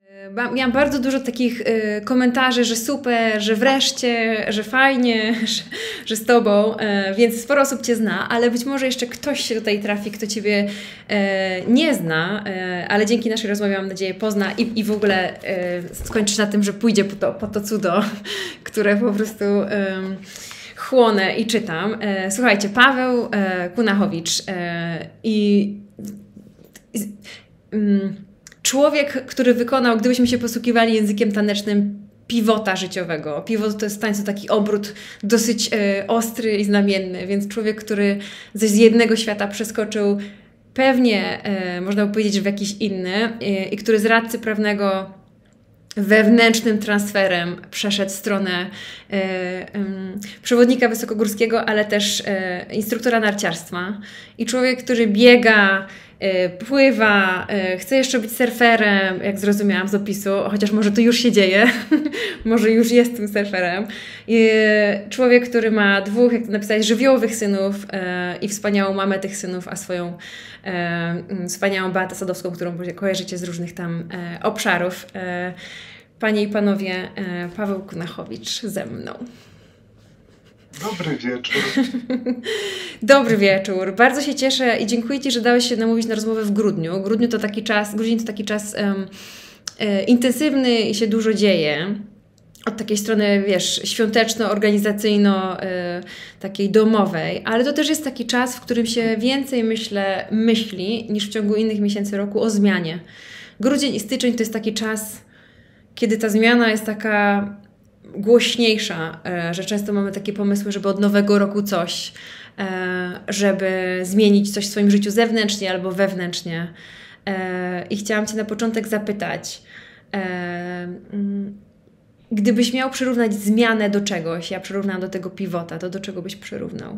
Miałam bardzo dużo takich komentarzy, że super, że wreszcie, że fajnie, że z Tobą, więc sporo osób Cię zna, ale być może jeszcze ktoś się tutaj trafi, kto Ciebie nie zna, ale dzięki naszej rozmowie, mam nadzieję, pozna i w ogóle skończysz na tym, że pójdzie po to cudo, które po prostu chłonę i czytam. Słuchajcie, Paweł Kunachowicz człowiek, który wykonał, gdybyśmy się posługiwali językiem tanecznym, pivota życiowego. Pivot to jest w tańcu taki obrót dosyć ostry i znamienny, więc człowiek, który z jednego świata przeskoczył pewnie, można by powiedzieć, że w jakiś inny i który z radcy prawnego wewnętrznym transferem przeszedł stronę przewodnika wysokogórskiego, ale też instruktora narciarstwa. I człowiek, który biega, pływa, chce jeszcze być surferem, jak zrozumiałam z opisu, chociaż może to już się dzieje, może już jest tym surferem. I człowiek, który ma dwóch, jak to napisać, żywiołowych synów i wspaniałą mamę tych synów, a swoją wspaniałą Beatę Sadowską, którą kojarzycie z różnych tam obszarów. Panie i panowie, Paweł Kunachowicz ze mną. Dobry wieczór. Dobry wieczór. Bardzo się cieszę i dziękuję Ci, że dałeś się namówić na rozmowę w grudniu. Grudzień to taki czas intensywny i się dużo dzieje. Od takiej strony, wiesz, świąteczno-organizacyjno, takiej domowej, ale to też jest taki czas, w którym się więcej myśli niż w ciągu innych miesięcy roku o zmianie. Grudzień i styczeń to jest taki czas, kiedy ta zmiana jest taka głośniejsza, że często mamy takie pomysły, żeby od nowego roku coś, żeby zmienić coś w swoim życiu zewnętrznie albo wewnętrznie. I chciałam Cię na początek zapytać, gdybyś miał przyrównać zmianę do czegoś, ja przyrównałam do tego pivota, to do czego byś przyrównał?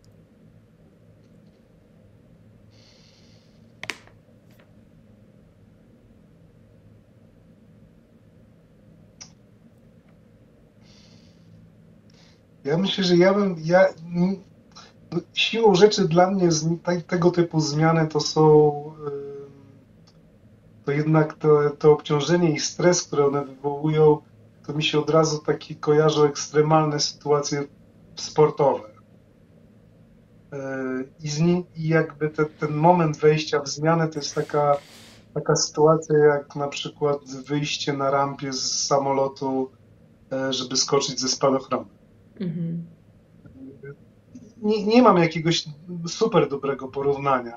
Ja myślę, że siłą rzeczy dla mnie tego typu zmiany to jednak to obciążenie i stres, które one wywołują, to mi się od razu takie kojarzą ekstremalne sytuacje sportowe. I jakby ten moment wejścia w zmianę to jest taka sytuacja jak na przykład wyjście na rampie z samolotu, żeby skoczyć ze spadochronu. Mhm. Nie mam jakiegoś super dobrego porównania,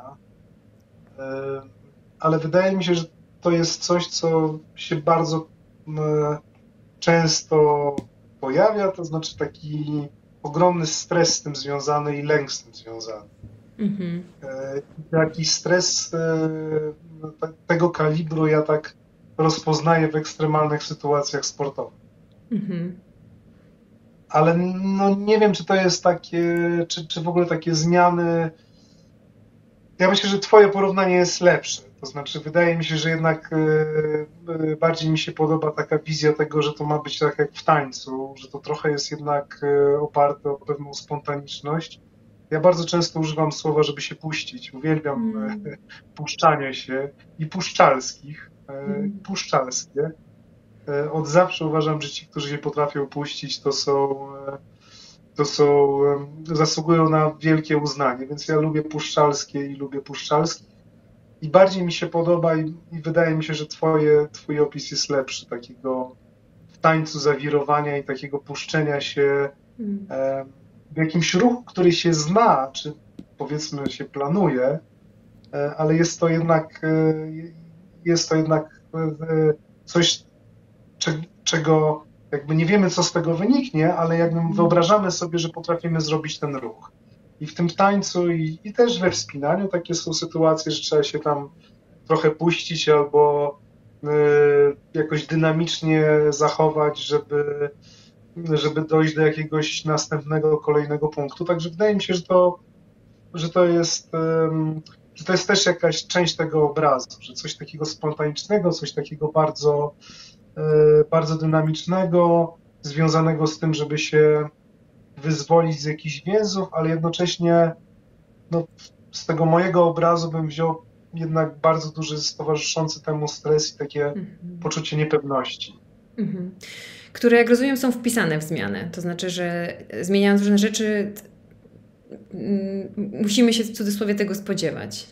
ale wydaje mi się, że to jest coś, co się bardzo często pojawia, to znaczy taki ogromny stres z tym związany i lęk z tym związany. Mhm. Jakiś stres tego kalibru ja tak rozpoznaję w ekstremalnych sytuacjach sportowych. Mhm. Ale no nie wiem, czy to jest takie, czy w ogóle takie zmiany. Ja myślę, że Twoje porównanie jest lepsze. To znaczy, wydaje mi się, że jednak bardziej mi się podoba taka wizja tego, że to ma być tak jak w tańcu, że to trochę jest jednak oparte o pewną spontaniczność. Ja bardzo często używam słowa, żeby się puścić. Uwielbiam puszczanie się i puszczalskich, puszczalskie. Od zawsze uważam, że ci, którzy się potrafią puścić, zasługują na wielkie uznanie, więc ja lubię puszczalskie i lubię puszczalskich. I bardziej mi się podoba i wydaje mi się, że twój opis jest lepszy, takiego w tańcu zawirowania i takiego puszczenia się w jakimś ruchu, który się zna, czy powiedzmy się planuje, ale jest to jednak coś, czego jakby nie wiemy, co z tego wyniknie, ale jakby wyobrażamy sobie, że potrafimy zrobić ten ruch. I w tym tańcu i też we wspinaniu takie są sytuacje, że trzeba się tam trochę puścić albo jakoś dynamicznie zachować, żeby dojść do jakiegoś następnego, kolejnego punktu. Także wydaje mi się, że to jest też jakaś część tego obrazu, że coś takiego spontanicznego, coś takiego bardzo, bardzo dynamicznego, związanego z tym, żeby się wyzwolić z jakichś więzów, ale jednocześnie z tego mojego obrazu bym wziął jednak bardzo duży towarzyszący temu stres i takie poczucie niepewności. Które, jak rozumiem, są wpisane w zmianę. To znaczy, że zmieniając różne rzeczy, musimy się w cudzysłowie tego spodziewać.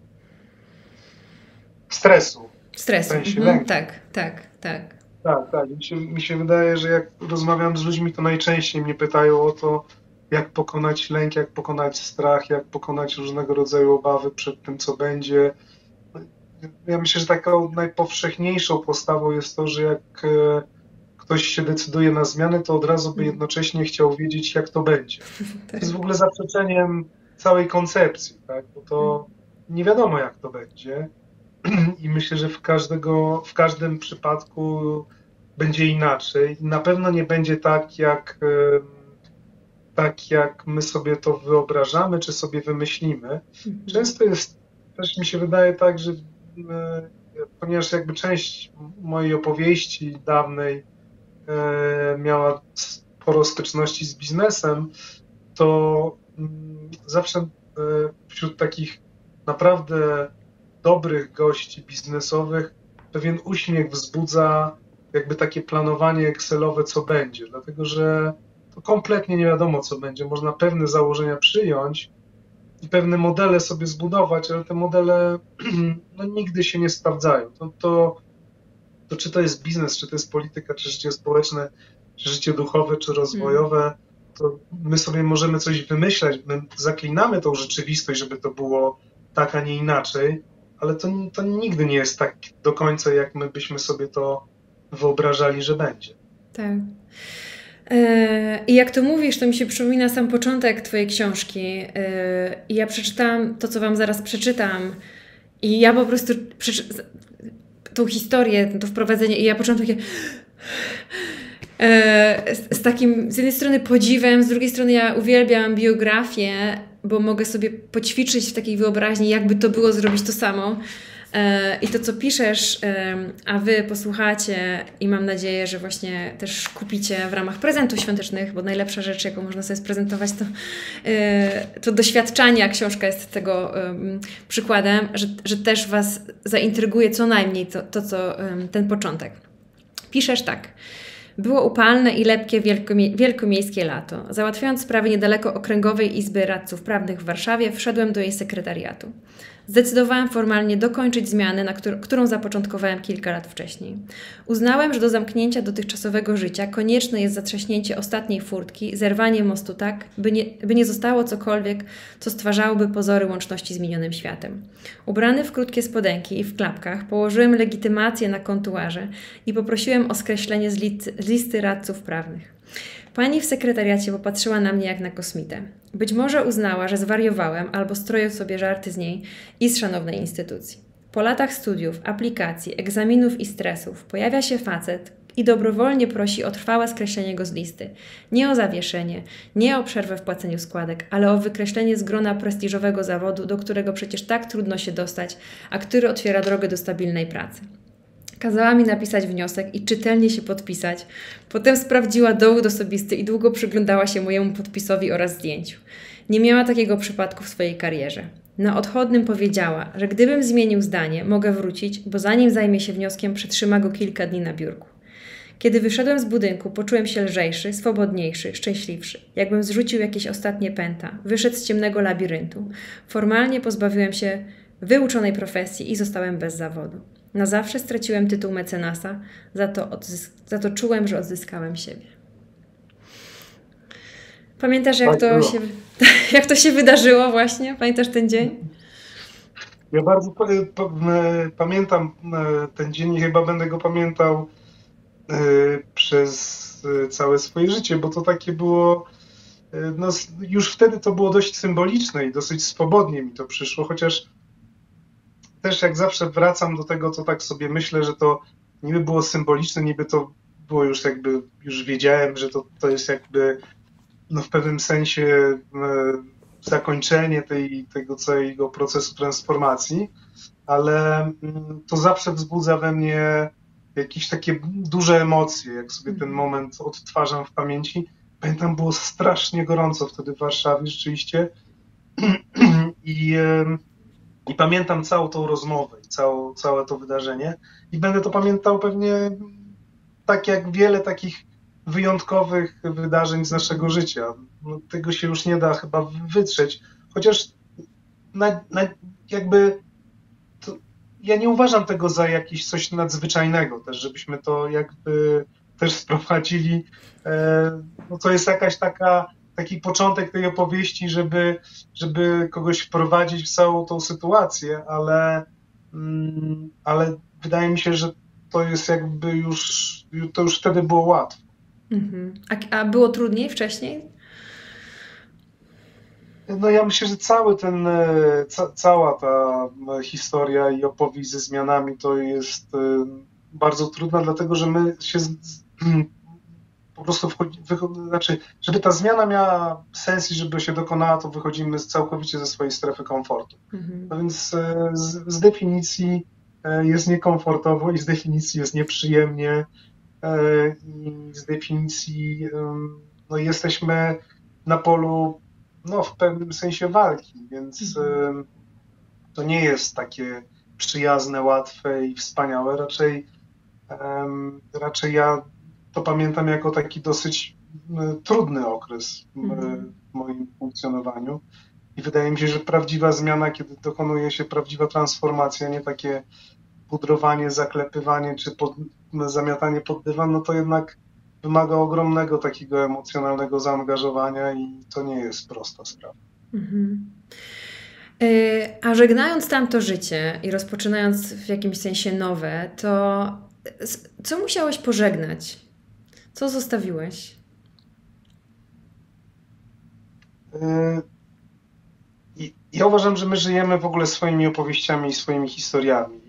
Stresu. Stresu. Tak. Tak. Mi się wydaje, że jak rozmawiam z ludźmi, to najczęściej mnie pytają o to, jak pokonać lęk, jak pokonać strach, jak pokonać różnego rodzaju obawy przed tym, co będzie. Ja myślę, że taką najpowszechniejszą postawą jest to, że jak ktoś się decyduje na zmianę, to od razu by jednocześnie chciał wiedzieć, jak to będzie. To jest w ogóle zaprzeczeniem całej koncepcji, tak? Bo to nie wiadomo, jak to będzie. I myślę, że w każdym przypadku będzie inaczej. I na pewno nie będzie tak jak my sobie to wyobrażamy, czy sobie wymyślimy. Często jest, też mi się wydaje tak, że ponieważ jakby część mojej opowieści dawnej miała sporo styczności z biznesem, to zawsze wśród takich naprawdę dobrych gości biznesowych pewien uśmiech wzbudza jakby takie planowanie excelowe, co będzie, dlatego że to kompletnie nie wiadomo, co będzie. Można pewne założenia przyjąć i pewne modele sobie zbudować, ale te modele nigdy się nie sprawdzają. To czy to jest biznes, czy to jest polityka, czy życie społeczne, czy życie duchowe, czy rozwojowe, to my sobie możemy coś wymyślać, my zaklinamy tą rzeczywistość, żeby to było tak, a nie inaczej, ale to nigdy nie jest tak do końca, jak my byśmy sobie to wyobrażali, że będzie. Tak. I jak to mówisz, to mi się przypomina sam początek twojej książki. I ja przeczytałam to, co wam zaraz przeczytam. I ja po prostu tą historię, to wprowadzenie, i ja poczułam takie z takim z jednej strony podziwem, z drugiej strony ja uwielbiam biografię, bo mogę sobie poćwiczyć w takiej wyobraźni, jakby to było zrobić to samo. I to, co piszesz, a wy posłuchacie i mam nadzieję, że właśnie też kupicie w ramach prezentów świątecznych, bo najlepsza rzecz, jaką można sobie sprezentować, to doświadczanie, a książka jest tego przykładem, że też was zaintryguje co najmniej co ten początek. Piszesz tak. Było upalne i lepkie wielkomiejskie lato. Załatwiając sprawy niedaleko Okręgowej Izby Radców Prawnych w Warszawie, wszedłem do jej sekretariatu. Zdecydowałem formalnie dokończyć zmianę, którą zapoczątkowałem kilka lat wcześniej. Uznałem, że do zamknięcia dotychczasowego życia konieczne jest zatrzaśnięcie ostatniej furtki, zerwanie mostu tak, by nie zostało cokolwiek, co stwarzałoby pozory łączności z minionym światem. Ubrany w krótkie spodenki i w klapkach, położyłem legitymację na kontuarze i poprosiłem o skreślenie z listy radców prawnych. Pani w sekretariacie popatrzyła na mnie jak na kosmitę. Być może uznała, że zwariowałem albo stroję sobie żarty z niej i z szanownej instytucji. Po latach studiów, aplikacji, egzaminów i stresów pojawia się facet i dobrowolnie prosi o trwałe skreślenie go z listy. Nie o zawieszenie, nie o przerwę w płaceniu składek, ale o wykreślenie z grona prestiżowego zawodu, do którego przecież tak trudno się dostać, a który otwiera drogę do stabilnej pracy. Kazała mi napisać wniosek i czytelnie się podpisać. Potem sprawdziła dowód osobisty i długo przyglądała się mojemu podpisowi oraz zdjęciu. Nie miała takiego przypadku w swojej karierze. Na odchodnym powiedziała, że gdybym zmienił zdanie, mogę wrócić, bo zanim zajmie się wnioskiem, przetrzyma go kilka dni na biurku. Kiedy wyszedłem z budynku, poczułem się lżejszy, swobodniejszy, szczęśliwszy. Jakbym zrzucił jakieś ostatnie pęta, wyszedł z ciemnego labiryntu. Formalnie pozbawiłem się wyuczonej profesji i zostałem bez zawodu. Na zawsze straciłem tytuł mecenasa, za to czułem, że odzyskałem siebie. Pamiętasz, jak to się wydarzyło właśnie? Pamiętasz ten dzień? Ja bardzo pamiętam ten dzień i chyba będę go pamiętał przez całe swoje życie, bo to takie było, już wtedy to było dość symboliczne i dosyć swobodnie mi to przyszło, chociaż też jak zawsze wracam do tego, co tak sobie myślę, że to niby było symboliczne, niby to było już jakby, już wiedziałem, że to jest jakby w pewnym sensie zakończenie tego całego procesu transformacji, ale to zawsze wzbudza we mnie jakieś takie duże emocje, jak sobie ten moment odtwarzam w pamięci. Pamiętam, było strasznie gorąco wtedy w Warszawie rzeczywiście I pamiętam całą tą rozmowę, całe to wydarzenie i będę to pamiętał pewnie tak jak wiele takich wyjątkowych wydarzeń z naszego życia. No, tego się już nie da chyba wytrzeć, chociaż jakby ja nie uważam tego za jakieś coś nadzwyczajnego też, żebyśmy to jakby też sprowadzili. No to jest jakaś taki początek tej opowieści, żeby kogoś wprowadzić w całą tą sytuację, ale wydaje mi się, że to jest jakby to już wtedy było łatwo. Mhm. A było trudniej wcześniej? No ja myślę, że cała ta historia i opowieść ze zmianami to jest bardzo trudna, dlatego że my się po prostu znaczy, żeby ta zmiana miała sens i żeby się dokonała, to wychodzimy całkowicie ze swojej strefy komfortu. No więc z definicji jest niekomfortowo i z definicji jest nieprzyjemnie i z definicji no jesteśmy na polu w pewnym sensie walki, więc to nie jest takie przyjazne, łatwe i wspaniałe. Raczej ja to pamiętam jako taki dosyć trudny okres w moim funkcjonowaniu. I wydaje mi się, że prawdziwa zmiana, kiedy dokonuje się prawdziwa transformacja, nie takie pudrowanie, zaklepywanie czy zamiatanie pod dywan, no to jednak wymaga ogromnego takiego emocjonalnego zaangażowania i to nie jest prosta sprawa. A żegnając tamto życie i rozpoczynając w jakimś sensie nowe, to co musiałeś pożegnać? Co zostawiłeś? Ja uważam, że my żyjemy w ogóle swoimi opowieściami i swoimi historiami.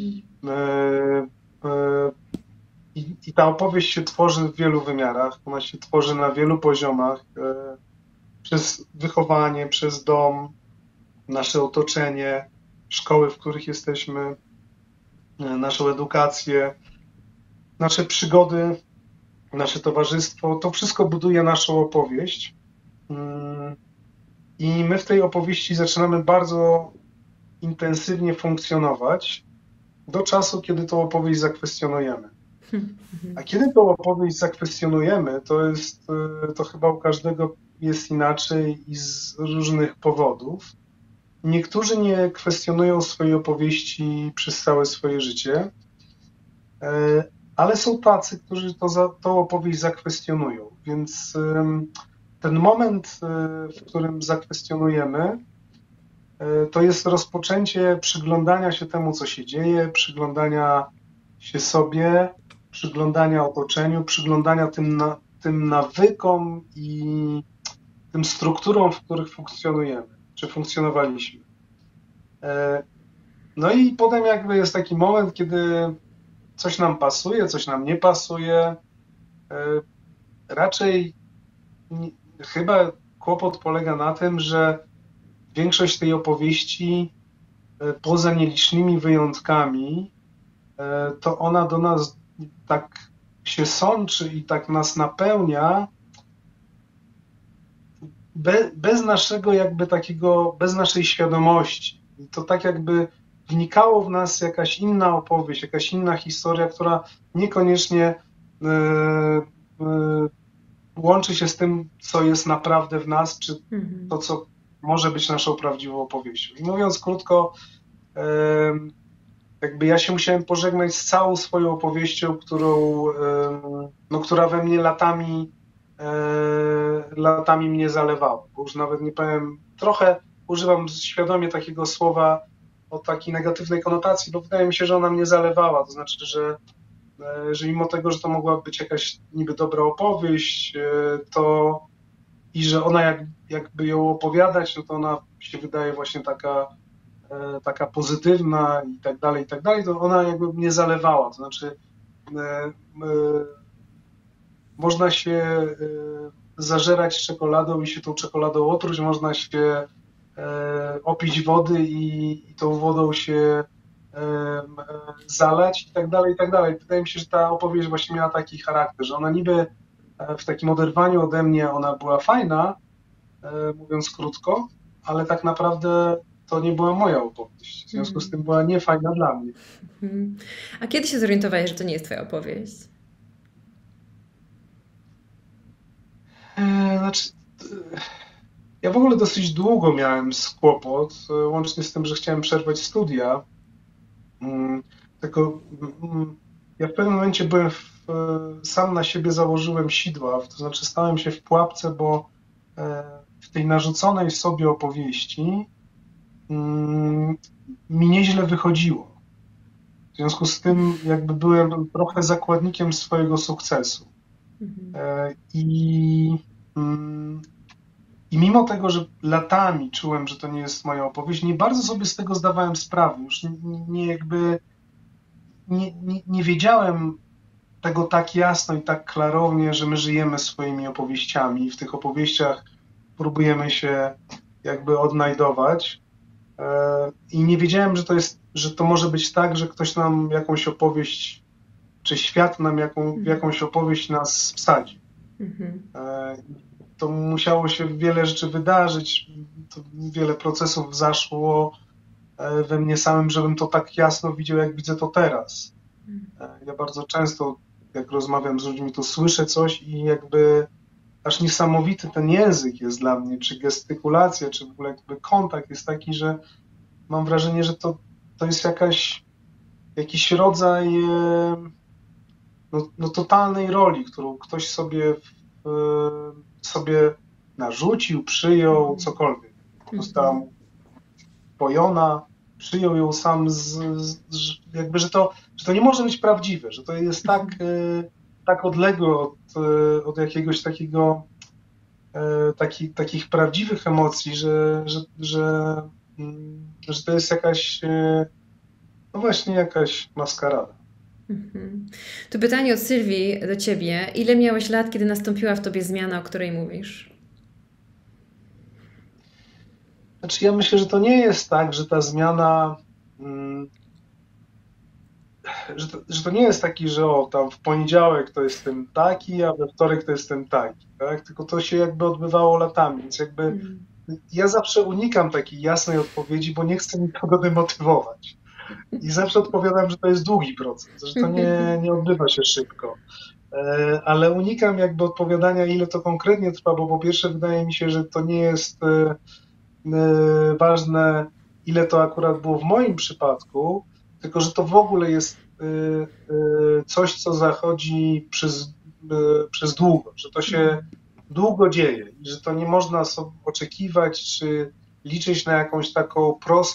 I ta opowieść się tworzy w wielu wymiarach. Ona się tworzy na wielu poziomach. Przez wychowanie, przez dom, nasze otoczenie, szkoły, w których jesteśmy, naszą edukację, nasze przygody, nasze towarzystwo. To wszystko buduje naszą opowieść. I my w tej opowieści zaczynamy bardzo intensywnie funkcjonować do czasu, kiedy tą opowieść zakwestionujemy. A kiedy tą opowieść zakwestionujemy, to chyba u każdego jest inaczej i z różnych powodów. Niektórzy nie kwestionują swojej opowieści przez całe swoje życie, ale są tacy, którzy tą opowieść zakwestionują. Więc ten moment, w którym zakwestionujemy, to jest rozpoczęcie przyglądania się temu, co się dzieje, przyglądania się sobie, przyglądania otoczeniu, przyglądania tym nawykom i tym strukturom, w których funkcjonujemy, czy funkcjonowaliśmy. No i potem jakby jest taki moment, kiedy coś nam pasuje, coś nam nie pasuje. Raczej chyba kłopot polega na tym, że większość tej opowieści, poza nielicznymi wyjątkami, to ona do nas tak się sączy i tak nas napełnia bez naszego jakby takiego, bez naszej świadomości. I to tak jakby wnikało w nas jakaś inna opowieść, jakaś inna historia, która niekoniecznie łączy się z tym, co jest naprawdę w nas, czy to, co może być naszą prawdziwą opowieścią. I mówiąc krótko, jakby ja się musiałem pożegnać z całą swoją opowieścią, która we mnie latami mnie zalewała. Bo już nawet nie powiem, trochę używam świadomie takiego słowa o takiej negatywnej konotacji, bo wydaje mi się, że ona mnie zalewała. To znaczy, że mimo tego, że to mogła być jakaś niby dobra opowieść, i że ona jakby ją opowiadać, no to ona się wydaje właśnie taka pozytywna i tak dalej, to ona jakby mnie zalewała. To znaczy można się zażerać czekoladą i się tą czekoladą otruć, można się opić wody i tą wodą się zalać i tak dalej. Wydaje mi się, że ta opowieść właśnie miała taki charakter, że ona niby w takim oderwaniu ode mnie ona była fajna, mówiąc krótko, ale tak naprawdę to nie była moja opowieść. W związku z tym była niefajna dla mnie. A kiedy się zorientowałeś, że to nie jest twoja opowieść? Znaczy, ja w ogóle dosyć długo miałem kłopot, łącznie z tym, że chciałem przerwać studia. Tylko ja w pewnym momencie byłem sam na siebie założyłem sidła, to znaczy stałem się w pułapce, bo w tej narzuconej sobie opowieści mi nieźle wychodziło. W związku z tym jakby byłem trochę zakładnikiem swojego sukcesu. I mimo tego, że latami czułem, że to nie jest moja opowieść, nie bardzo sobie z tego zdawałem sprawę. Już nie wiedziałem tego tak jasno i tak klarownie, że my żyjemy swoimi opowieściami. W tych opowieściach próbujemy się jakby odnajdować. I nie wiedziałem, że to może być tak, że ktoś nam jakąś opowieść, czy świat nam jakąś opowieść nas wsadzi. To musiało się wiele rzeczy wydarzyć, wiele procesów zaszło we mnie samym, żebym to tak jasno widział, jak widzę to teraz. Ja bardzo często, jak rozmawiam z ludźmi, to słyszę coś i jakby aż niesamowity ten język jest dla mnie, czy gestykulacja, czy w ogóle jakby kontakt jest taki, że mam wrażenie, że to jest jakiś rodzaj totalnej roli, którą ktoś sobie narzucił, przyjął, cokolwiek. Została mu pojona, przyjął ją sam, jakby, że to nie może być prawdziwe, że to jest tak odległe od jakiegoś takich prawdziwych emocji, że to jest jakaś maskarada. To pytanie od Sylwii do Ciebie. Ile miałeś lat, kiedy nastąpiła w Tobie zmiana, o której mówisz? Znaczy, ja myślę, że to nie jest tak, że ta zmiana, że to nie jest taki, że tam w poniedziałek to jestem taki, a we wtorek to jestem taki, tak? Tylko to się jakby odbywało latami, więc jakby ja zawsze unikam takiej jasnej odpowiedzi, bo nie chcę nikogo demotywować. I zawsze odpowiadam, że to jest długi proces, że to nie odbywa się szybko. Ale unikam jakby odpowiadania, ile to konkretnie trwa, bo po pierwsze wydaje mi się, że to nie jest ważne, ile to akurat było w moim przypadku, tylko że to w ogóle jest coś, co zachodzi przez długo, że to się długo dzieje i że to nie można sobie oczekiwać, czy liczyć na jakąś taką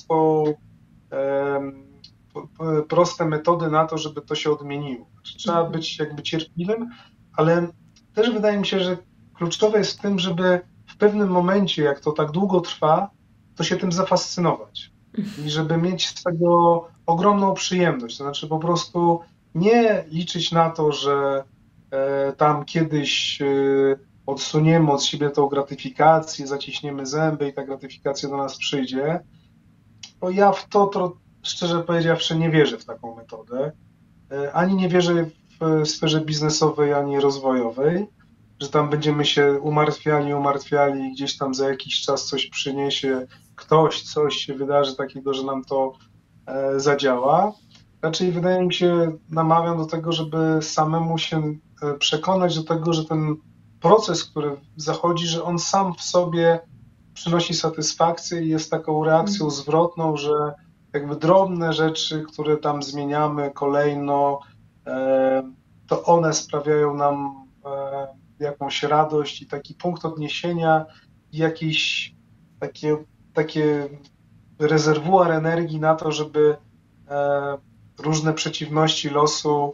proste metody na to, żeby to się odmieniło. Trzeba być jakby cierpliwym, ale też wydaje mi się, że kluczowe jest w tym, żeby w pewnym momencie, jak to tak długo trwa, to się tym zafascynować i żeby mieć z tego ogromną przyjemność. To znaczy po prostu nie liczyć na to, że tam kiedyś odsuniemy od siebie tą gratyfikację, zaciśniemy zęby i ta gratyfikacja do nas przyjdzie, bo ja w to szczerze powiedziawszy nie wierzę w taką metodę. Ani nie wierzę w sferze biznesowej, ani rozwojowej, że tam będziemy się umartwiali i gdzieś tam za jakiś czas coś przyniesie, coś się wydarzy takiego, że nam to zadziała. Raczej wydaje mi się, namawiam do tego, żeby samemu się przekonać do tego, że ten proces, który zachodzi, że on sam w sobie przynosi satysfakcję i jest taką reakcją zwrotną, że jakby drobne rzeczy, które tam zmieniamy kolejno, to one sprawiają nam jakąś radość i taki punkt odniesienia i jakieś takie rezerwuar energii na to, żeby różne przeciwności losu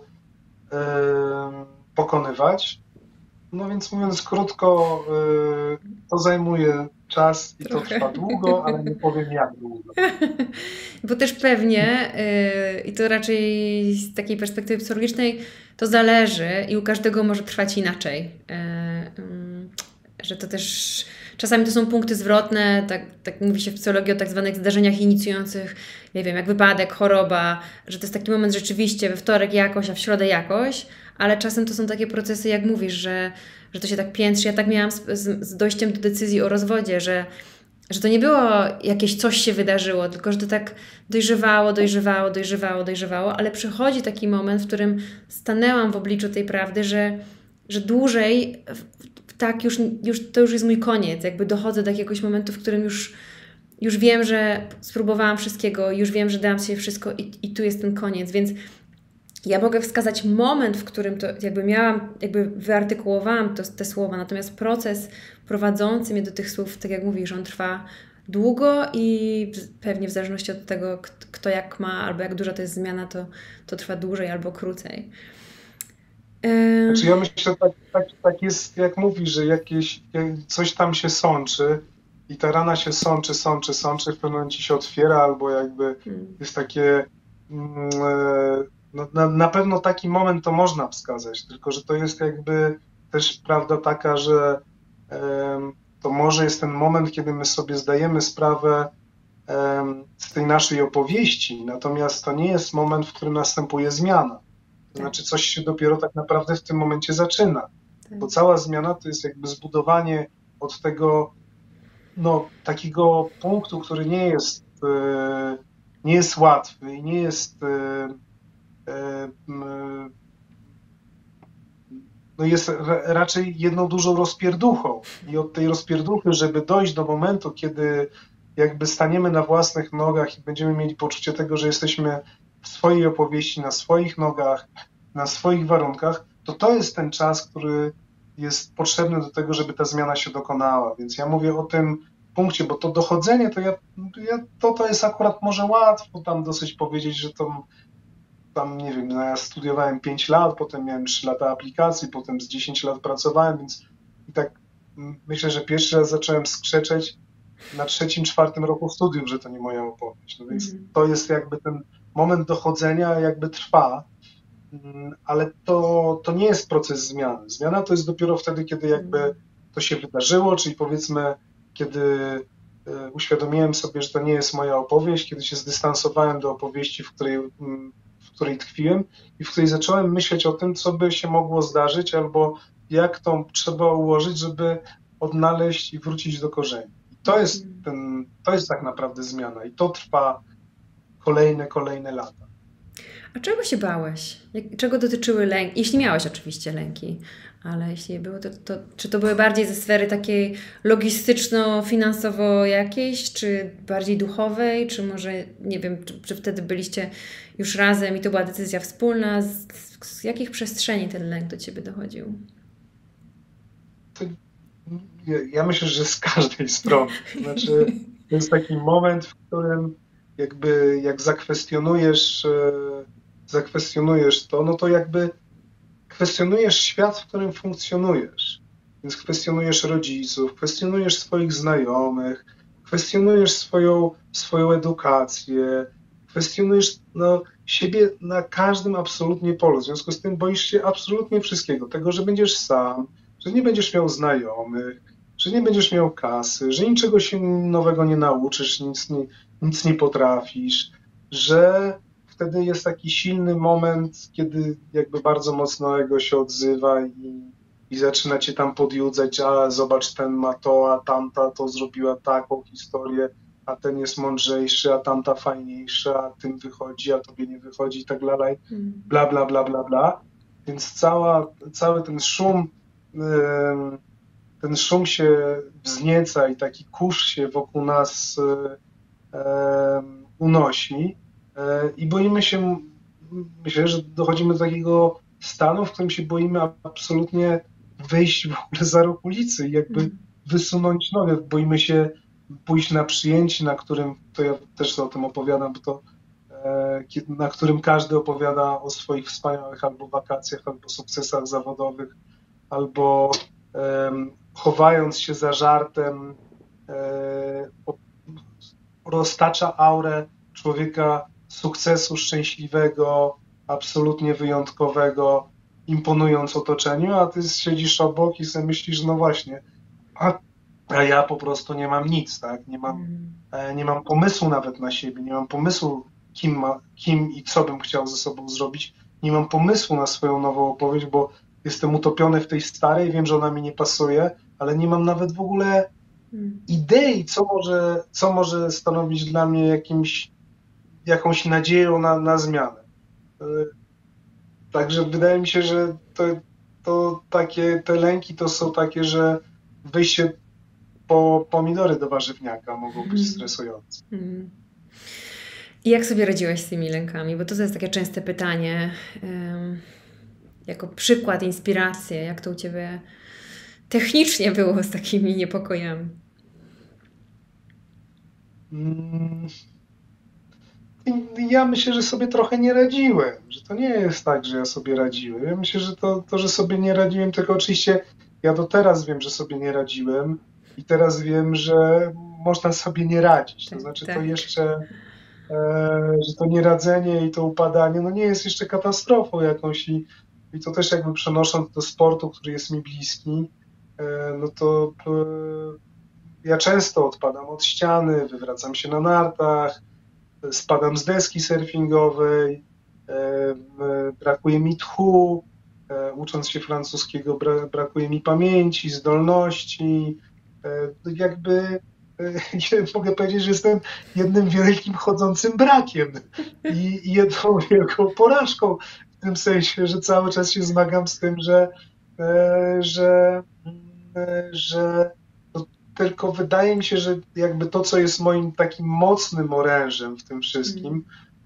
pokonywać. No więc mówiąc krótko, to zajmuje czas i to trwa długo, ale nie powiem jak długo. Bo też pewnie, i to raczej z takiej perspektywy psychologicznej, to zależy i u każdego może trwać inaczej. Że to też czasami to są punkty zwrotne, tak mówi się w psychologii o tak zwanych zdarzeniach inicjujących, nie wiem, jak wypadek, choroba, że to jest taki moment rzeczywiście we wtorek jakoś, a w środę jakoś, ale czasem to są takie procesy, jak mówisz, że to się tak piętrzy. Ja tak miałam z dojściem do decyzji o rozwodzie, że Że to nie było jakieś coś się wydarzyło, tylko że to tak dojrzewało, ale przychodzi taki moment, w którym stanęłam w obliczu tej prawdy, że dłużej tak to już jest mój koniec. Jakby dochodzę do jakiegoś momentu, w którym już wiem, że spróbowałam wszystkiego, już wiem, że dałam sobie wszystko i tu jest ten koniec, więc ja mogę wskazać moment, w którym to wyartykułowałam te słowa, natomiast proces prowadzący mnie do tych słów, tak jak mówisz, on trwa długo i pewnie w zależności od tego, kto jak ma, albo jak duża to jest zmiana, to trwa dłużej albo krócej. Znaczy ja myślę, tak jest, jak mówisz, że coś tam się sączy i ta rana się sączy, w pewnym momencie się otwiera, albo jakby jest takie... na pewno taki moment to można wskazać, tylko że to jest jakby też prawda taka, że to może jest ten moment, kiedy my sobie zdajemy sprawę z tej naszej opowieści, natomiast to nie jest moment, w którym następuje zmiana. To znaczy coś się dopiero tak naprawdę w tym momencie zaczyna, bo cała zmiana to jest jakby zbudowanie od tego takiego punktu, który nie jest łatwy i nie jest jest raczej jedną dużą rozpierduchą i od tej rozpierduchy, żeby dojść do momentu, kiedy jakby staniemy na własnych nogach i będziemy mieli poczucie tego, że jesteśmy w swojej opowieści, na swoich nogach, na swoich warunkach, to jest ten czas, który jest potrzebny do tego, żeby ta zmiana się dokonała. Więc ja mówię o tym punkcie, bo to dochodzenie, to jest akurat może łatwo tam dosyć powiedzieć, że to tam, nie wiem, ja studiowałem 5 lat, potem miałem 3 lata aplikacji, potem z 10 lat pracowałem, więc i tak myślę, że pierwszy raz zacząłem skrzeczeć na 3., 4. roku studiów, że to nie moja opowieść. No więc to jest jakby ten moment dochodzenia jakby trwa, ale to nie jest proces zmiany. Zmiana to jest dopiero wtedy, kiedy jakby to się wydarzyło, czyli powiedzmy, kiedy uświadomiłem sobie, że to nie jest moja opowieść, kiedy się zdystansowałem do opowieści, w której tkwiłem i w której zacząłem myśleć o tym, co by się mogło zdarzyć, albo jak to trzeba ułożyć, żeby odnaleźć i wrócić do korzeni. I to jest tak naprawdę zmiana i to trwa kolejne lata. A czego się bałeś? Czego dotyczyły lęki? Jeśli miałeś oczywiście lęki, ale jeśli nie było, to czy to były bardziej ze sfery takiej logistyczno-finansowo jakiejś, czy bardziej duchowej, czy może, nie wiem, czy wtedy byliście już razem i to była decyzja wspólna? Z jakich przestrzeni ten lęk do Ciebie dochodził? Ja myślę, że z każdej strony. Znaczy, to jest taki moment, w którym jakby jak zakwestionujesz to, no to jakby kwestionujesz świat, w którym funkcjonujesz. Więc kwestionujesz rodziców, kwestionujesz swoich znajomych, kwestionujesz swoją edukację, kwestionujesz siebie na każdym absolutnie polu. W związku z tym boisz się absolutnie wszystkiego. Tego, że będziesz sam, że nie będziesz miał znajomych, że nie będziesz miał kasy, że niczego się nowego nie nauczysz, nic nie potrafisz, że wtedy jest taki silny moment, kiedy jakby bardzo mocno ego się odzywa i zaczyna cię tam podjudzać, a zobacz, ten ma to, a tamta to zrobiła taką historię, a ten jest mądrzejszy, a tamta fajniejsza, a tym wychodzi, a tobie nie wychodzi i tak dalej, bla, bla, bla, bla, bla. Więc cały ten szum się wznieca i taki kurz się wokół nas unosi i boimy się, myślę, że dochodzimy do takiego stanu, w którym się boimy absolutnie wyjść w ogóle za róg ulicy i jakby wysunąć nogę. Boimy się pójść na przyjęcie, na którym, to ja też o tym opowiadam, bo to na którym każdy opowiada o swoich wspaniałych albo wakacjach, albo sukcesach zawodowych, albo chowając się za żartem roztacza aurę człowieka sukcesu, szczęśliwego, absolutnie wyjątkowego, imponując otoczeniu, a ty siedzisz obok i sobie myślisz, no właśnie, a ja po prostu nie mam nic, tak? Nie mam pomysłu nawet na siebie, nie mam pomysłu, kim i co bym chciał ze sobą zrobić, nie mam pomysłu na swoją nową opowieść, bo jestem utopiony w tej starej, wiem, że ona mi nie pasuje, ale nie mam nawet w ogóle idei, co może stanowić dla mnie jakąś nadzieją na zmianę. Także wydaje mi się, że te lęki to są takie, że wyjście po pomidory do warzywniaka mogą być stresujące. I jak sobie radziłaś z tymi lękami? Bo to jest takie częste pytanie. Jako przykład, inspirację, jak to u Ciebie technicznie było z takimi niepokojami? Ja myślę, że sobie trochę nie radziłem, że to nie jest tak, że ja sobie radziłem. Ja myślę, że że sobie nie radziłem, tylko oczywiście ja do teraz wiem, że sobie nie radziłem i teraz wiem, że można sobie nie radzić. To znaczy to jeszcze, że to nieradzenie i to upadanie, no nie jest jeszcze katastrofą jakąś i to też jakby przenosząc do sportu, który jest mi bliski, no to ja często odpadam od ściany, wywracam się na nartach, spadam z deski surfingowej, brakuje mi tchu, ucząc się francuskiego brakuje mi pamięci, zdolności, jakby mogę powiedzieć, że jestem jednym wielkim chodzącym brakiem i jedną wielką porażką w tym sensie, że cały czas się zmagam z tym, że tylko wydaje mi się, że jakby to, co jest moim takim mocnym orężem w tym wszystkim,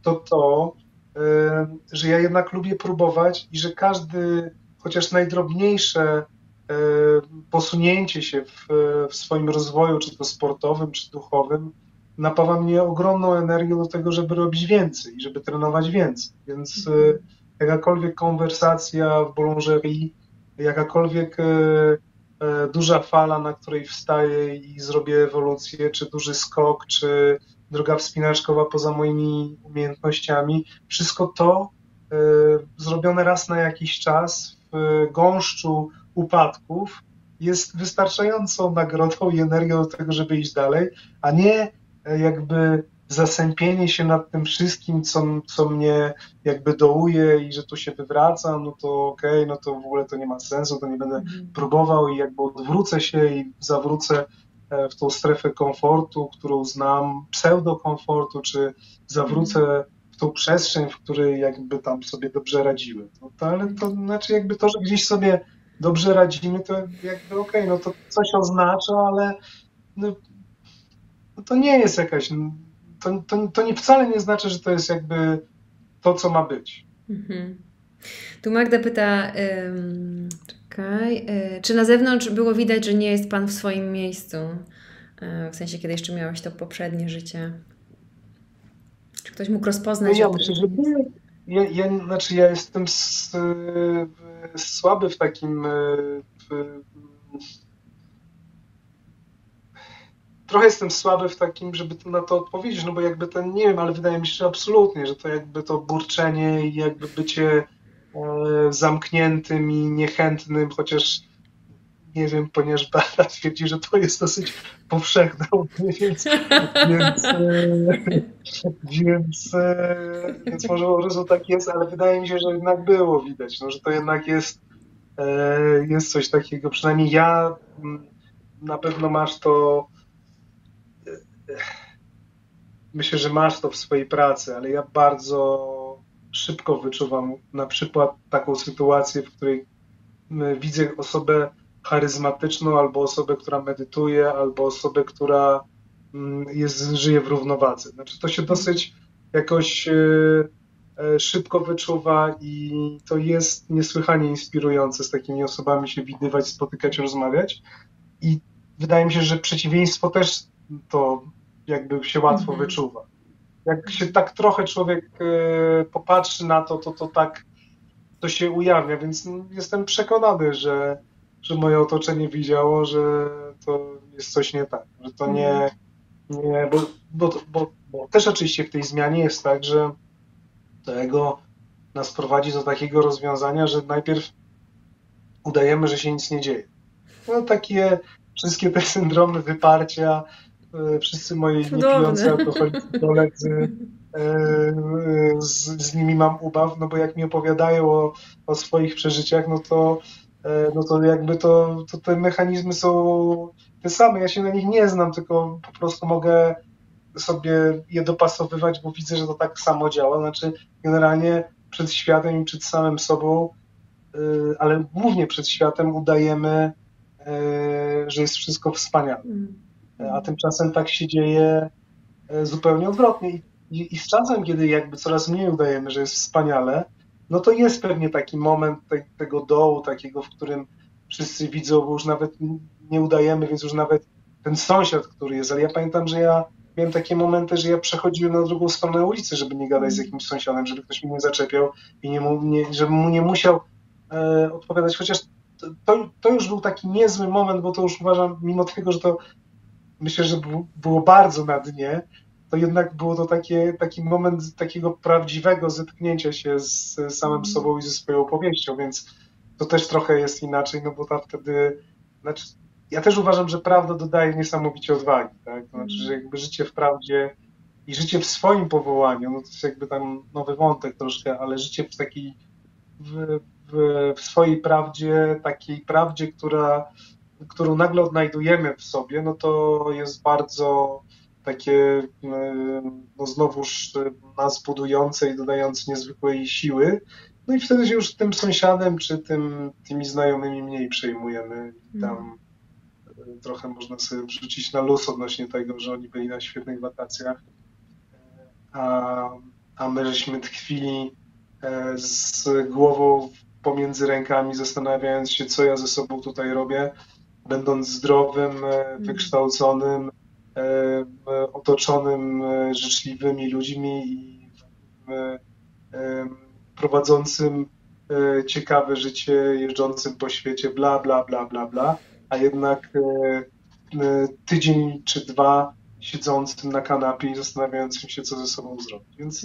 że ja jednak lubię próbować i że każdy, chociaż najdrobniejsze posunięcie się w swoim rozwoju, czy to sportowym, czy duchowym, napawa mnie ogromną energią do tego, żeby robić więcej i żeby trenować więcej. Więc jakakolwiek konwersacja w boulangerie, jakakolwiek duża fala, na której wstaję i zrobię ewolucję, czy duży skok, czy droga wspinaczkowa poza moimi umiejętnościami, wszystko to zrobione raz na jakiś czas w gąszczu upadków jest wystarczającą nagrodą i energią do tego, żeby iść dalej, a nie jakby zasępienie się nad tym wszystkim, co mnie jakby dołuje i że tu się wywracam, no to okej, no to w ogóle to nie ma sensu, to nie będę próbował i jakby odwrócę się i zawrócę w tą strefę komfortu, którą znam, pseudo-komfortu, czy zawrócę w tą przestrzeń, w której jakby tam sobie dobrze radziłem. No to, ale to znaczy jakby to, że gdzieś sobie dobrze radzimy, to jakby okej, no to coś oznacza, ale no, to nie jest jakaś... To nie wcale nie znaczy, że to jest jakby to, co ma być. Tu Magda pyta, czy na zewnątrz było widać, że nie jest Pan w swoim miejscu? W sensie, kiedy jeszcze miałeś to poprzednie życie. Czy ktoś mógł rozpoznać? Ja myślę, że ja jestem słaby w takim... Trochę jestem słaby w takim, żeby na to odpowiedzieć, no bo jakby ten, nie wiem, ale wydaje mi się, że absolutnie, że to jakby to burczenie i jakby bycie zamkniętym i niechętnym, chociaż nie wiem, ponieważ Beata twierdzi, że to jest dosyć powszechne, więc może po prostu tak jest, ale wydaje mi się, że jednak było widać, no, że to jednak jest coś takiego, przynajmniej ja, na pewno masz to, myślę, że masz to w swojej pracy, ale ja bardzo szybko wyczuwam na przykład taką sytuację, w której widzę osobę charyzmatyczną, albo osobę, która medytuje, albo osobę, która żyje w równowadze. Znaczy to się dosyć jakoś szybko wyczuwa i to jest niesłychanie inspirujące z takimi osobami się widywać, spotykać, rozmawiać. I wydaje mi się, że przeciwieństwo też to jakby się łatwo wyczuwa. Jak się tak trochę człowiek popatrzy na to tak to się ujawnia, więc jestem przekonany, że moje otoczenie widziało, że to jest coś nie tak, że to nie bo też oczywiście w tej zmianie jest tak, że to ego nas prowadzi do takiego rozwiązania, że najpierw udajemy, że się nic nie dzieje. No takie wszystkie te syndromy wyparcia, wszyscy moi niepijący alkoholicy koledzy, z nimi mam ubaw, no bo jak mi opowiadają o swoich przeżyciach, no to no to jakby to te mechanizmy są te same. Ja się na nich nie znam, tylko po prostu mogę sobie je dopasowywać, bo widzę, że to tak samo działa. Znaczy, generalnie przed światem i przed samym sobą, ale głównie przed światem udajemy, że jest wszystko wspaniale. A tymczasem tak się dzieje zupełnie odwrotnie. I z czasem, kiedy jakby coraz mniej udajemy, że jest wspaniale, no to jest pewnie taki moment tego dołu, takiego, w którym wszyscy widzą, bo już nawet nie udajemy, więc już nawet ten sąsiad, który jest, ale ja pamiętam, że ja miałem takie momenty, że ja przechodziłem na drugą stronę ulicy, żeby nie gadać z jakimś sąsiadem, żeby ktoś mnie nie zaczepiał i żebym mu nie musiał odpowiadać, chociaż to już był taki niezły moment, bo to już uważam, mimo tego, że to myślę, że było bardzo na dnie, to jednak było to taki moment takiego prawdziwego zetknięcia się z samym sobą i ze swoją opowieścią, więc to też trochę jest inaczej, no bo tam wtedy, znaczy, ja też uważam, że prawda dodaje niesamowicie odwagi, tak? To znaczy, że jakby życie w prawdzie i życie w swoim powołaniu, no to jest jakby tam nowy wątek troszkę, ale życie w takiej, w swojej prawdzie, takiej prawdzie, którą nagle odnajdujemy w sobie, no to jest bardzo takie, no znowuż nas budujące i dodające niezwykłej siły. No i wtedy się już tym sąsiadem czy tymi znajomymi mniej przejmujemy. Tam trochę można sobie wrzucić na luz odnośnie tego, że oni byli na świetnych wakacjach, a my żeśmy tkwili z głową pomiędzy rękami, zastanawiając się, co ja ze sobą tutaj robię, będąc zdrowym, wykształconym, otoczonym życzliwymi ludźmi i prowadzącym ciekawe życie, jeżdżącym po świecie, bla, bla, bla, bla, bla, a jednak tydzień czy dwa siedzącym na kanapie i zastanawiającym się, co ze sobą zrobić. Więc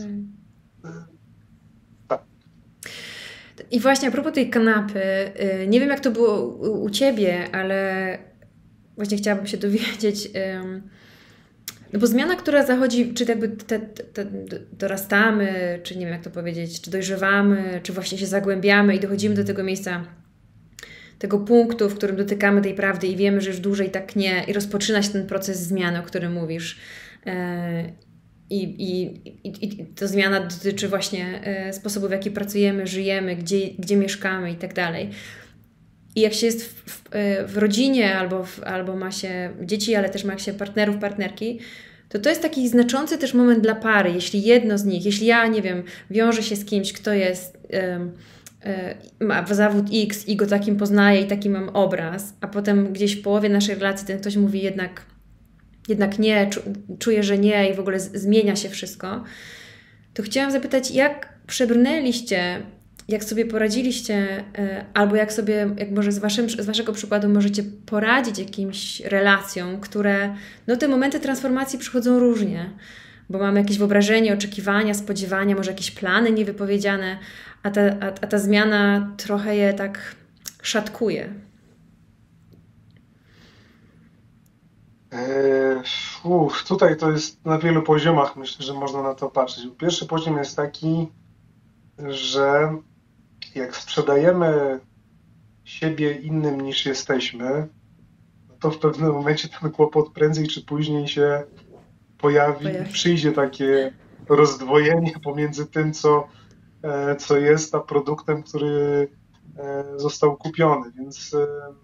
tak. I właśnie a propos tej kanapy, nie wiem jak to było u Ciebie, ale właśnie chciałabym się dowiedzieć, no bo zmiana, która zachodzi, czy jakby dorastamy, czy nie wiem jak to powiedzieć, czy dojrzewamy, czy właśnie się zagłębiamy i dochodzimy do tego miejsca, tego punktu, w którym dotykamy tej prawdy i wiemy, że już dłużej tak nie, i rozpoczyna się ten proces zmiany, o którym mówisz. I ta zmiana dotyczy właśnie sposobu, w jaki pracujemy, żyjemy, gdzie mieszkamy i tak dalej. I jak się jest w rodzinie albo ma się dzieci, ale też ma się partnerów, partnerki, to jest taki znaczący też moment dla pary. Jeśli jedno z nich, jeśli ja, nie wiem, wiążę się z kimś, kto jest... ma zawód X i go takim poznaję i taki mam obraz, a potem gdzieś w połowie naszej relacji ten ktoś mówi jednak nie, czuję, że nie i w ogóle zmienia się wszystko, to chciałam zapytać, jak przebrnęliście, jak sobie poradziliście, albo jak może z Waszego przykładu możecie poradzić jakimś relacjom, które, no te momenty transformacji przychodzą różnie, bo mamy jakieś wyobrażenie, oczekiwania, spodziewania, może jakieś plany niewypowiedziane, a ta zmiana trochę je tak szatkuje. Tutaj to jest na wielu poziomach, myślę, że można na to patrzeć. Pierwszy poziom jest taki, że jak sprzedajemy siebie innym niż jesteśmy, to w pewnym momencie ten kłopot prędzej czy później się pojawi. Przyjdzie takie rozdwojenie pomiędzy tym, co jest, a produktem, który został kupiony. Więc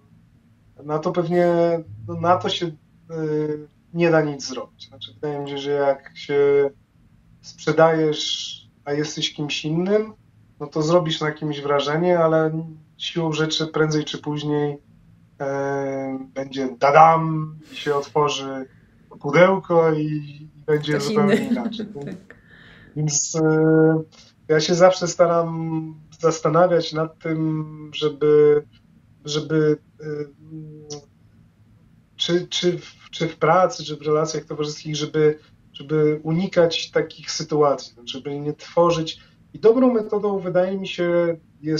na to się nie da nic zrobić. Znaczy, wydaje mi się, że jak się sprzedajesz, a jesteś kimś innym, no to zrobisz na kimś wrażenie, ale siłą rzeczy prędzej czy później będzie dadam i się otworzy pudełko i będzie ktoś zupełnie inny. inaczej. Więc ja się zawsze staram zastanawiać nad tym, żeby czy w pracy, czy w relacjach towarzyskich, żeby unikać takich sytuacji, żeby nie tworzyć. I dobrą metodą, wydaje mi się,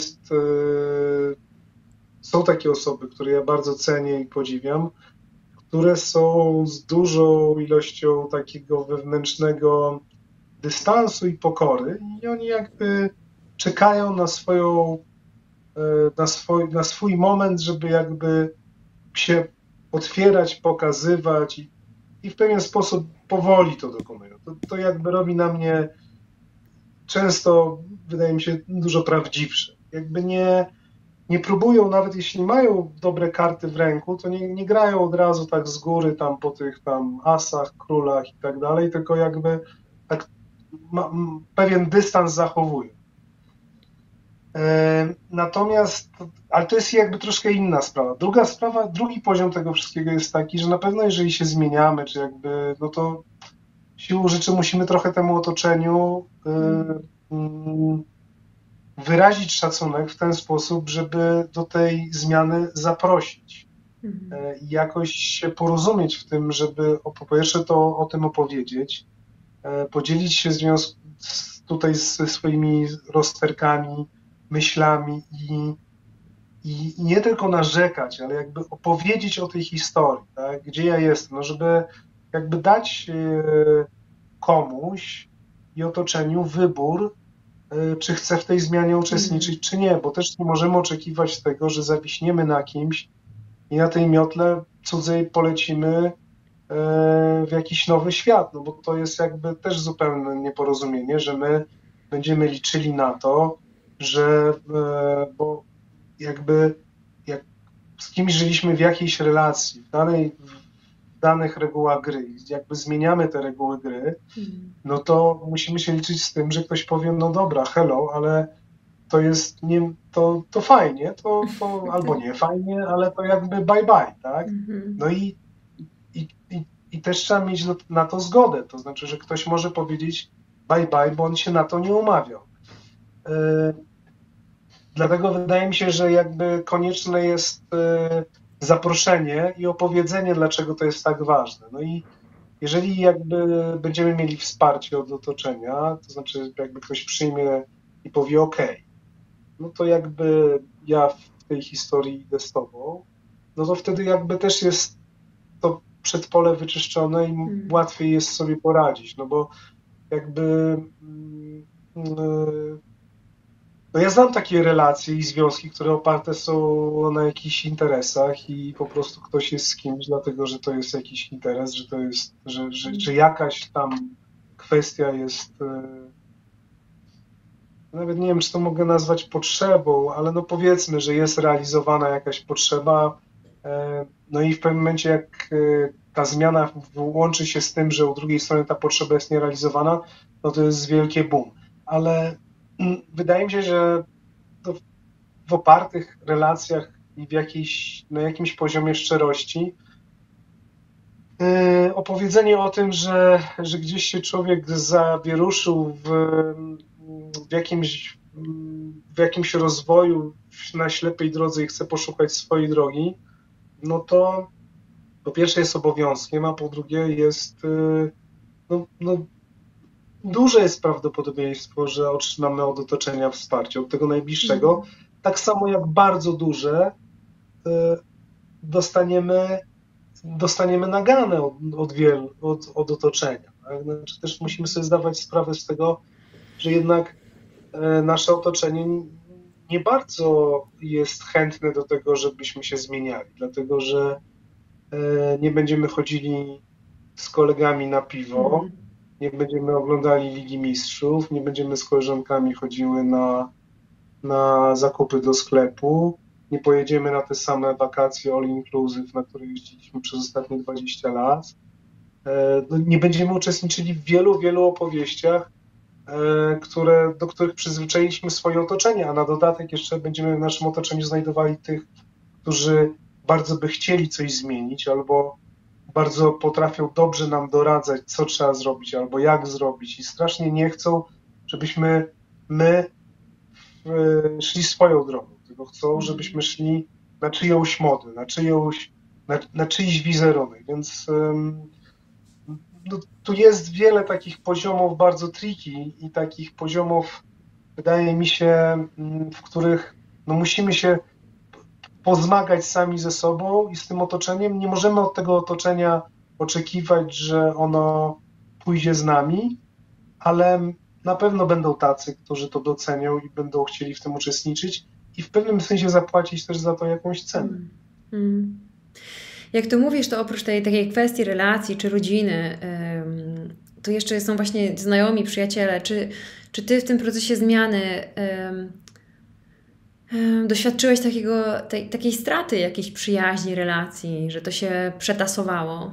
są takie osoby, które ja bardzo cenię i podziwiam, które są z dużą ilością takiego wewnętrznego dystansu i pokory i oni jakby czekają na swoją na swój moment, żeby jakby się otwierać, pokazywać i w pewien sposób powoli to dokonują. To jakby robi na mnie często, wydaje mi się, dużo prawdziwsze. Jakby nie próbują, nawet jeśli mają dobre karty w ręku, to nie grają od razu tak z góry tam po tych tam asach, królach i tak dalej, tylko jakby tak pewien dystans zachowują. Natomiast, ale to jest jakby troszkę inna sprawa. Druga sprawa, drugi poziom tego wszystkiego jest taki, że na pewno jeżeli się zmieniamy, czy jakby, no to siłą rzeczy musimy trochę temu otoczeniu wyrazić szacunek w ten sposób, żeby do tej zmiany zaprosić i jakoś się porozumieć w tym, żeby po pierwsze to o tym opowiedzieć, podzielić się tutaj ze swoimi rozterkami, myślami i nie tylko narzekać, ale jakby opowiedzieć o tej historii, tak? Gdzie ja jestem, no żeby jakby dać komuś i otoczeniu wybór, czy chce w tej zmianie uczestniczyć, czy nie, bo też nie możemy oczekiwać tego, że zawiśniemy na kimś i na tej miotle cudzej polecimy w jakiś nowy świat, no bo to jest jakby też zupełne nieporozumienie, że my będziemy liczyli na to, że bo jakby jak z kimś żyliśmy w jakiejś relacji, w danych regułach gry, jakby zmieniamy te reguły gry, no to musimy się liczyć z tym, że ktoś powie, no dobra, hello, ale to jest to fajnie, to albo nie fajnie, ale to jakby bye bye, tak? No i też trzeba mieć na to zgodę, to znaczy, że ktoś może powiedzieć bye bye, bo on się na to nie umawiał. Dlatego wydaje mi się, że jakby konieczne jest zaproszenie i opowiedzenie, dlaczego to jest tak ważne. No i jeżeli jakby będziemy mieli wsparcie od otoczenia, to znaczy jakby ktoś przyjmie i powie OK, no to jakby ja w tej historii idę z tobą, no to wtedy jakby też jest to przedpole wyczyszczone i łatwiej jest sobie poradzić, no bo jakby no ja znam takie relacje i związki, które oparte są na jakichś interesach i po prostu ktoś jest z kimś, dlatego że to jest jakiś interes, że to jest, że jakaś tam kwestia jest, nawet nie wiem, czy to mogę nazwać potrzebą, ale no powiedzmy, że jest realizowana jakaś potrzeba, no i w pewnym momencie jak ta zmiana łączy się z tym, że u drugiej strony ta potrzeba jest nierealizowana, no to jest wielkie boom. Ale wydaje mi się, że w opartych relacjach i na jakimś poziomie szczerości opowiedzenie o tym, że gdzieś się człowiek zawieruszył w jakimś rozwoju na ślepej drodze i chce poszukać swojej drogi, no to po pierwsze jest obowiązkiem, a po drugie jest duże jest prawdopodobieństwo, że otrzymamy od otoczenia wsparcie, od tego najbliższego, tak samo jak bardzo duże dostaniemy nagane od otoczenia. Tak? Znaczy też musimy sobie zdawać sprawę z tego, że jednak nasze otoczenie nie bardzo jest chętne do tego, żebyśmy się zmieniali, dlatego że nie będziemy chodzili z kolegami na piwo, nie będziemy oglądali Ligi Mistrzów, nie będziemy z koleżankami chodziły na zakupy do sklepu, nie pojedziemy na te same wakacje all inclusive, na które jeździliśmy przez ostatnie 20 lat. Nie będziemy uczestniczyli w wielu opowieściach, do których przyzwyczailiśmy swoje otoczenie, a na dodatek jeszcze będziemy w naszym otoczeniu znajdowali tych, którzy bardzo by chcieli coś zmienić albo bardzo potrafią dobrze nam doradzać, co trzeba zrobić albo jak zrobić i strasznie nie chcą, żebyśmy my szli swoją drogą, tylko chcą, żebyśmy szli na czyjąś modę, na czyjś wizerunek, więc no, tu jest wiele takich poziomów bardzo tricky i takich poziomów, wydaje mi się, w których no, musimy się pozmagać sami ze sobą i z tym otoczeniem. Nie możemy od tego otoczenia oczekiwać, że ono pójdzie z nami, ale na pewno będą tacy, którzy to docenią i będą chcieli w tym uczestniczyć, i w pewnym sensie zapłacić też za to jakąś cenę. Jak to mówisz, to oprócz tej takiej kwestii relacji czy rodziny, to jeszcze są właśnie znajomi, przyjaciele. Czy ty w tym procesie zmiany doświadczyłeś takiej straty jakiejś przyjaźni, relacji, że to się przetasowało?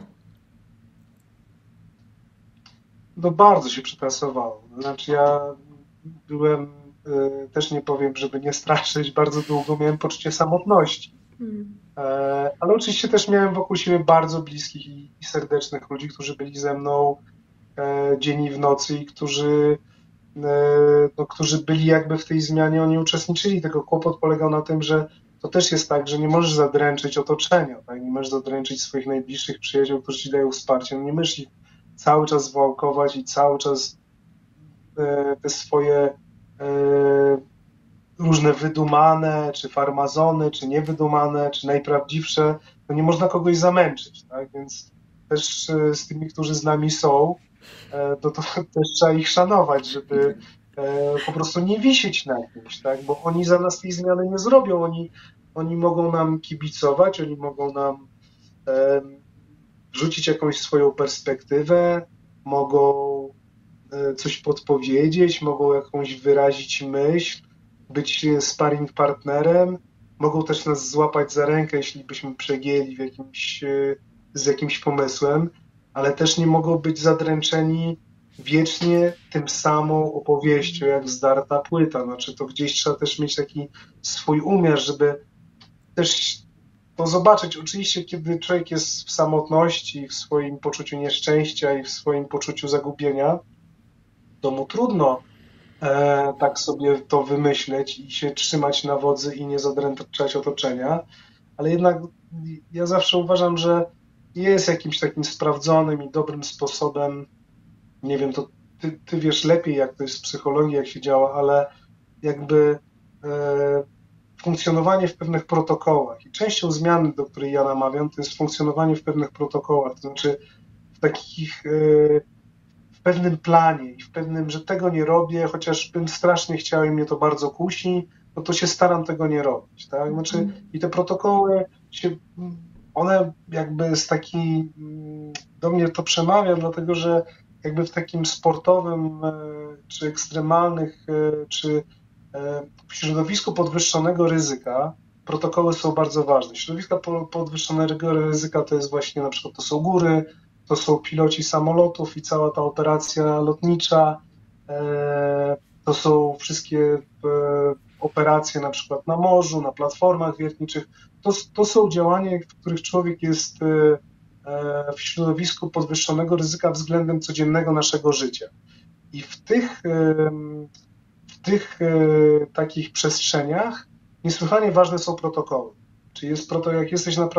No bardzo się przetasowało. Znaczy ja byłem, też nie powiem, żeby nie straszyć, bardzo długo miałem poczucie samotności. Ale oczywiście też miałem wokół siebie bardzo bliskich i serdecznych ludzi, którzy byli ze mną dzień i w nocy i którzy byli jakby w tej zmianie, oni uczestniczyli. Tylko kłopot polegał na tym, że to też jest tak, że nie możesz zadręczyć otoczenia, tak? Nie możesz zadręczyć swoich najbliższych przyjaciół, którzy ci dają wsparcie. No nie możesz ich cały czas wałkować i cały czas te swoje różne wydumane, czy farmazony, czy niewydumane, czy najprawdziwsze, no nie można kogoś zamęczyć, tak? Więc też z tymi, którzy z nami są, to też trzeba ich szanować, żeby po prostu nie wisieć na kimś, tak? Bo oni za nas tej zmiany nie zrobią, oni mogą nam kibicować, oni mogą nam rzucić jakąś swoją perspektywę, mogą coś podpowiedzieć, mogą jakąś wyrazić myśl, być sparring partnerem, mogą też nas złapać za rękę, jeśli byśmy przegięli z jakimś pomysłem, ale też nie mogą być zadręczeni wiecznie tym samą opowieścią, jak zdarta płyta. Znaczy to gdzieś trzeba też mieć taki swój umiar, żeby też to zobaczyć. Oczywiście, kiedy człowiek jest w samotności, w swoim poczuciu nieszczęścia i w swoim poczuciu zagubienia, to mu trudno tak sobie to wymyśleć i się trzymać na wodzy i nie zadręczać otoczenia, ale jednak ja zawsze uważam, że jest jakimś takim sprawdzonym i dobrym sposobem, nie wiem, to ty wiesz lepiej, jak to jest w psychologii, jak się działa, ale jakby funkcjonowanie w pewnych protokołach i częścią zmiany, do której ja namawiam, to jest funkcjonowanie w pewnych protokołach, to znaczy w takich w pewnym planie i w pewnym, że tego nie robię, chociaż bym strasznie chciał i mnie to bardzo kusi, no to się staram tego nie robić, tak? Znaczy, i te protokoły one jakby do mnie to przemawia, dlatego że jakby w takim sportowym, czy ekstremalnych, czy w środowisku podwyższonego ryzyka protokoły są bardzo ważne. Środowiska podwyższonego ryzyka to jest właśnie na przykład to są góry, to są piloci samolotów i cała ta operacja lotnicza, to są wszystkie operacje na przykład na morzu, na platformach wiertniczych. To są działania, w których człowiek jest w środowisku podwyższonego ryzyka względem codziennego naszego życia. I w tych takich przestrzeniach niesłychanie ważne są protokoły. Czyli jak jesteś na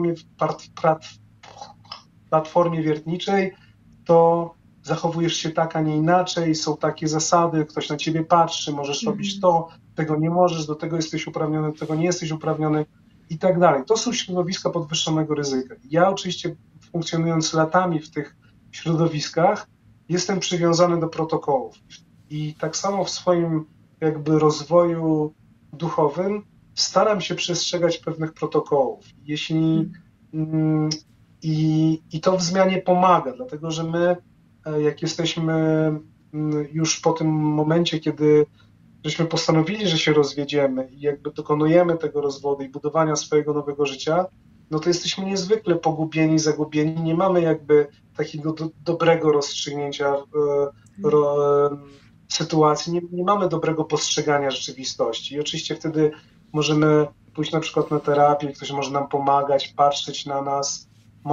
platformie wiertniczej, to zachowujesz się tak, a nie inaczej, są takie zasady, ktoś na ciebie patrzy, możesz robić to, tego nie możesz, do tego jesteś uprawniony, do tego nie jesteś uprawniony i tak dalej. To są środowiska podwyższonego ryzyka. Ja oczywiście funkcjonując latami w tych środowiskach jestem przywiązany do protokołów i tak samo w swoim jakby rozwoju duchowym staram się przestrzegać pewnych protokołów. I to w zmianie pomaga, dlatego że my, jak jesteśmy już po tym momencie, kiedy żeśmy postanowili, że się rozwiedziemy i jakby dokonujemy tego rozwodu i budowania swojego nowego życia, no to jesteśmy niezwykle pogubieni, zagubieni, nie mamy jakby takiego dobrego rozstrzygnięcia sytuacji, nie mamy dobrego postrzegania rzeczywistości. I oczywiście wtedy możemy pójść na przykład na terapię, ktoś może nam pomagać, patrzeć na nas,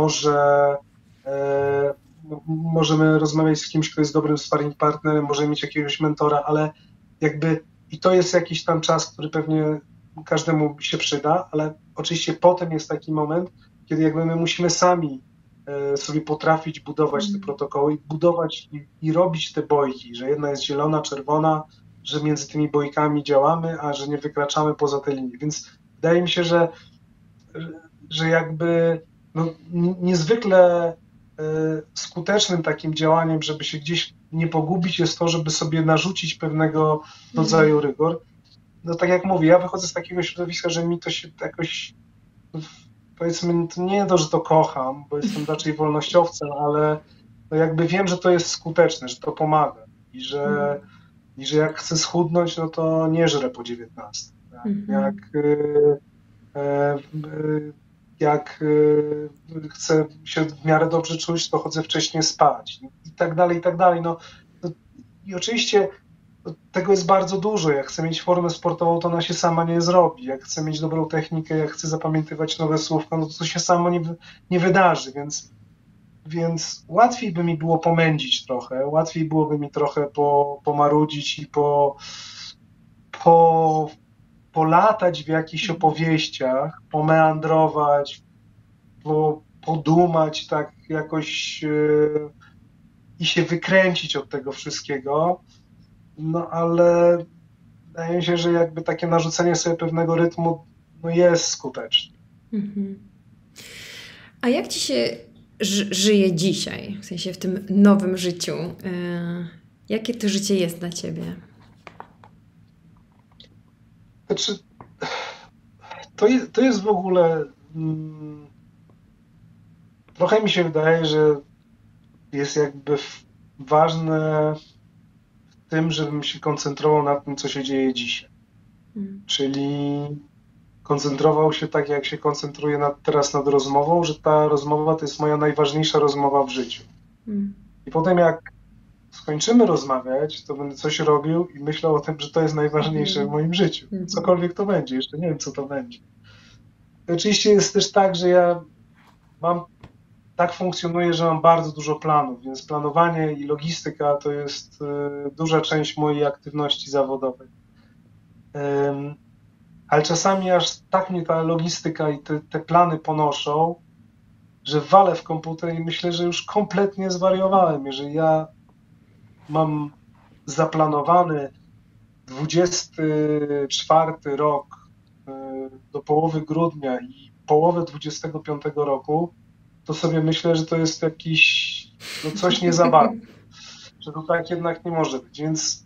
możemy rozmawiać z kimś, kto jest dobrym sparring partnerem, możemy mieć jakiegoś mentora, ale jakby i to jest jakiś tam czas, który pewnie każdemu się przyda, ale oczywiście potem jest taki moment, kiedy jakby my musimy sami sobie potrafić budować te protokoły, budować i robić te bojki, że jedna jest zielona, czerwona, że między tymi bojkami działamy, a że nie wykraczamy poza te linie. Więc wydaje mi się, że jakby niezwykle skutecznym takim działaniem, żeby się gdzieś nie pogubić, jest to, żeby sobie narzucić pewnego rodzaju rygor. no tak jak mówię, ja wychodzę z takiego środowiska, że mi to się jakoś, powiedzmy, to nie to, że to kocham, bo jestem raczej wolnościowcem, ale no jakby wiem, że to jest skuteczne, że to pomaga i że jak chcę schudnąć, no to nie żrę po 19. Tak? Jak chcę się w miarę dobrze czuć, to chodzę wcześniej spać i tak dalej, i tak dalej. No, i oczywiście tego jest bardzo dużo. Jak chcę mieć formę sportową, to ona się sama nie zrobi. Jak chcę mieć dobrą technikę, jak chcę zapamiętywać nowe słówka, no to się samo nie wydarzy, więc łatwiej by mi było pomędzić trochę, łatwiej byłoby mi trochę pomarudzić i polatać w jakichś opowieściach, pomeandrować, podumać tak jakoś i się wykręcić od tego wszystkiego. No ale wydaje mi się, że jakby takie narzucenie sobie pewnego rytmu no jest skuteczne. A jak ci się żyje dzisiaj, w sensie w tym nowym życiu? Jakie to życie jest dla ciebie? Znaczy, to jest w ogóle trochę mi się wydaje, że jest jakby ważne w tym, żebym się koncentrował na tym, co się dzieje dzisiaj. Czyli koncentrował się tak, jak się koncentruję teraz nad rozmową, że ta rozmowa to jest moja najważniejsza rozmowa w życiu. I potem jak skończymy rozmawiać, to będę coś robił i myślał o tym, że to jest najważniejsze w moim życiu. Cokolwiek to będzie, jeszcze nie wiem, co to będzie. I oczywiście jest też tak, że ja tak funkcjonuję, że mam bardzo dużo planów, więc planowanie i logistyka to jest duża część mojej aktywności zawodowej. Ale czasami aż tak mnie ta logistyka i te plany ponoszą, że walę w komputer i myślę, że już kompletnie zwariowałem. Jeżeli ja mam zaplanowany 24 rok do połowy grudnia i połowę 25 roku, to sobie myślę, że to jest jakiś, no coś nie za bardzo, że to tak jednak nie może być. Więc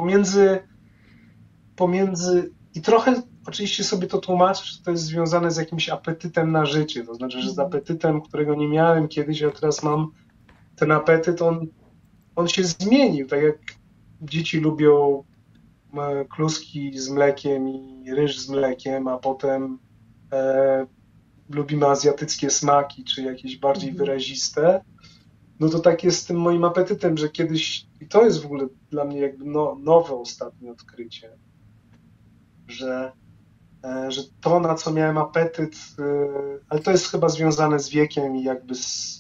pomiędzy i trochę oczywiście sobie to tłumaczę, że to jest związane z jakimś apetytem na życie, to znaczy, że z apetytem, którego nie miałem kiedyś, a teraz mam ten apetyt, on się zmienił, tak jak dzieci lubią kluski z mlekiem i ryż z mlekiem, a potem lubimy azjatyckie smaki, czy jakieś bardziej wyraziste, no to tak jest z tym moim apetytem, że kiedyś, i to jest w ogóle dla mnie jakby nowe ostatnie odkrycie, że to, na co miałem apetyt, ale to jest chyba związane z wiekiem i jakby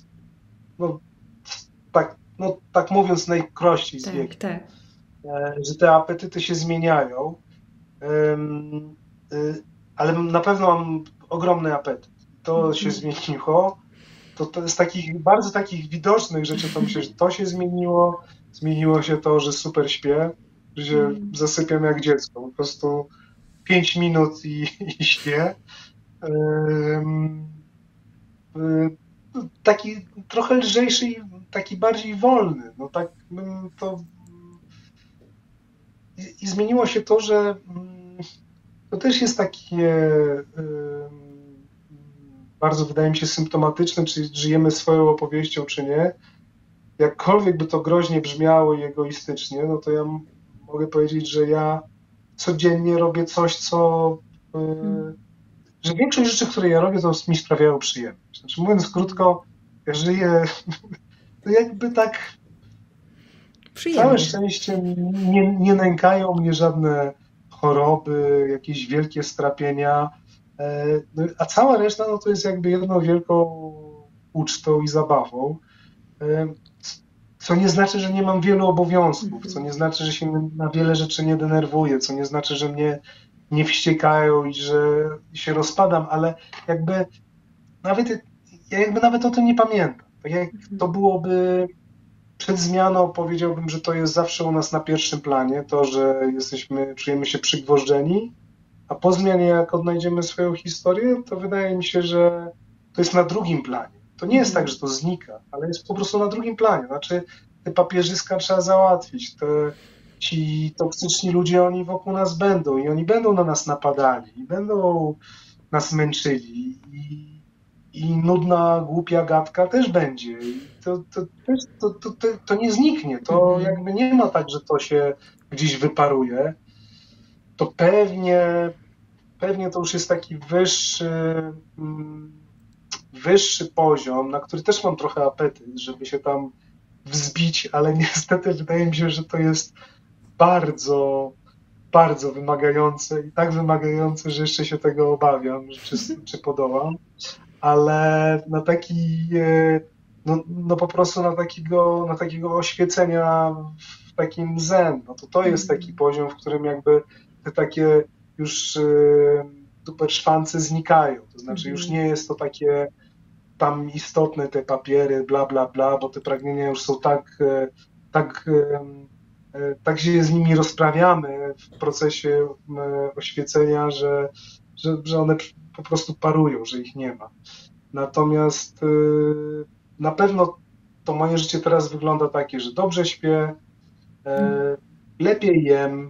tak mówiąc najprościej z wiekiem, tak. Że te apetyty się zmieniają, ale na pewno mam ogromny apetyt. To się zmieniło. To jest bardzo takich widocznych rzeczy, to myślę, że to się zmieniło. Zmieniło się to, że super śpię, że się zasypiam jak dziecko. Po prostu 5 minut i śpię. Taki trochę lżejszy i taki bardziej wolny. No tak to... I zmieniło się to, że to też jest takie bardzo, wydaje mi się, symptomatyczne, czy żyjemy swoją opowieścią, czy nie. Jakkolwiek by to groźnie brzmiało i egoistycznie, no to ja mogę powiedzieć, że ja codziennie robię coś, że większość rzeczy, które ja robię, to mi sprawiają przyjemność. Znaczy, mówiąc krótko, ja żyję to jakby tak przyjemnie. Całe szczęście nie nękają mnie żadne choroby, jakieś wielkie strapienia, a cała reszta no to jest jakby jedną wielką ucztą i zabawą, co nie znaczy, że nie mam wielu obowiązków, co nie znaczy, że się na wiele rzeczy nie denerwuję, co nie znaczy, że mnie nie wściekają i że się rozpadam, ale nawet o tym nie pamiętam. Tak jak to byłoby przed zmianą, powiedziałbym, że to jest zawsze u nas na pierwszym planie, to, że czujemy się przygwożdżeni, a po zmianie, jak odnajdziemy swoją historię, to wydaje mi się, że to jest na drugim planie. To nie jest tak, że to znika, ale jest po prostu na drugim planie. Znaczy, te papierzyska trzeba załatwić, te ci toksyczni ludzie, oni wokół nas będą i oni będą na nas napadali i będą nas męczyli i nudna, głupia gadka też będzie. I to nie zniknie. To jakby nie ma tak, że to się gdzieś wyparuje. To pewnie to już jest taki wyższy poziom, na który też mam trochę apetyt, żeby się tam wzbić, ale niestety wydaje mi się, że to jest bardzo, bardzo wymagające i tak wymagające, że jeszcze się tego obawiam, czy podołam, ale na taki, no po prostu na takiego oświecenia w takim zen, no to jest taki poziom, w którym jakby te takie już duperszwancy znikają, to znaczy już nie jest to takie tam istotne te papiery, bla, bla, bla, bo te pragnienia już są tak się z nimi rozprawiamy w procesie oświecenia, że one po prostu parują, że ich nie ma. Natomiast na pewno to moje życie teraz wygląda takie, że dobrze śpię, lepiej jem,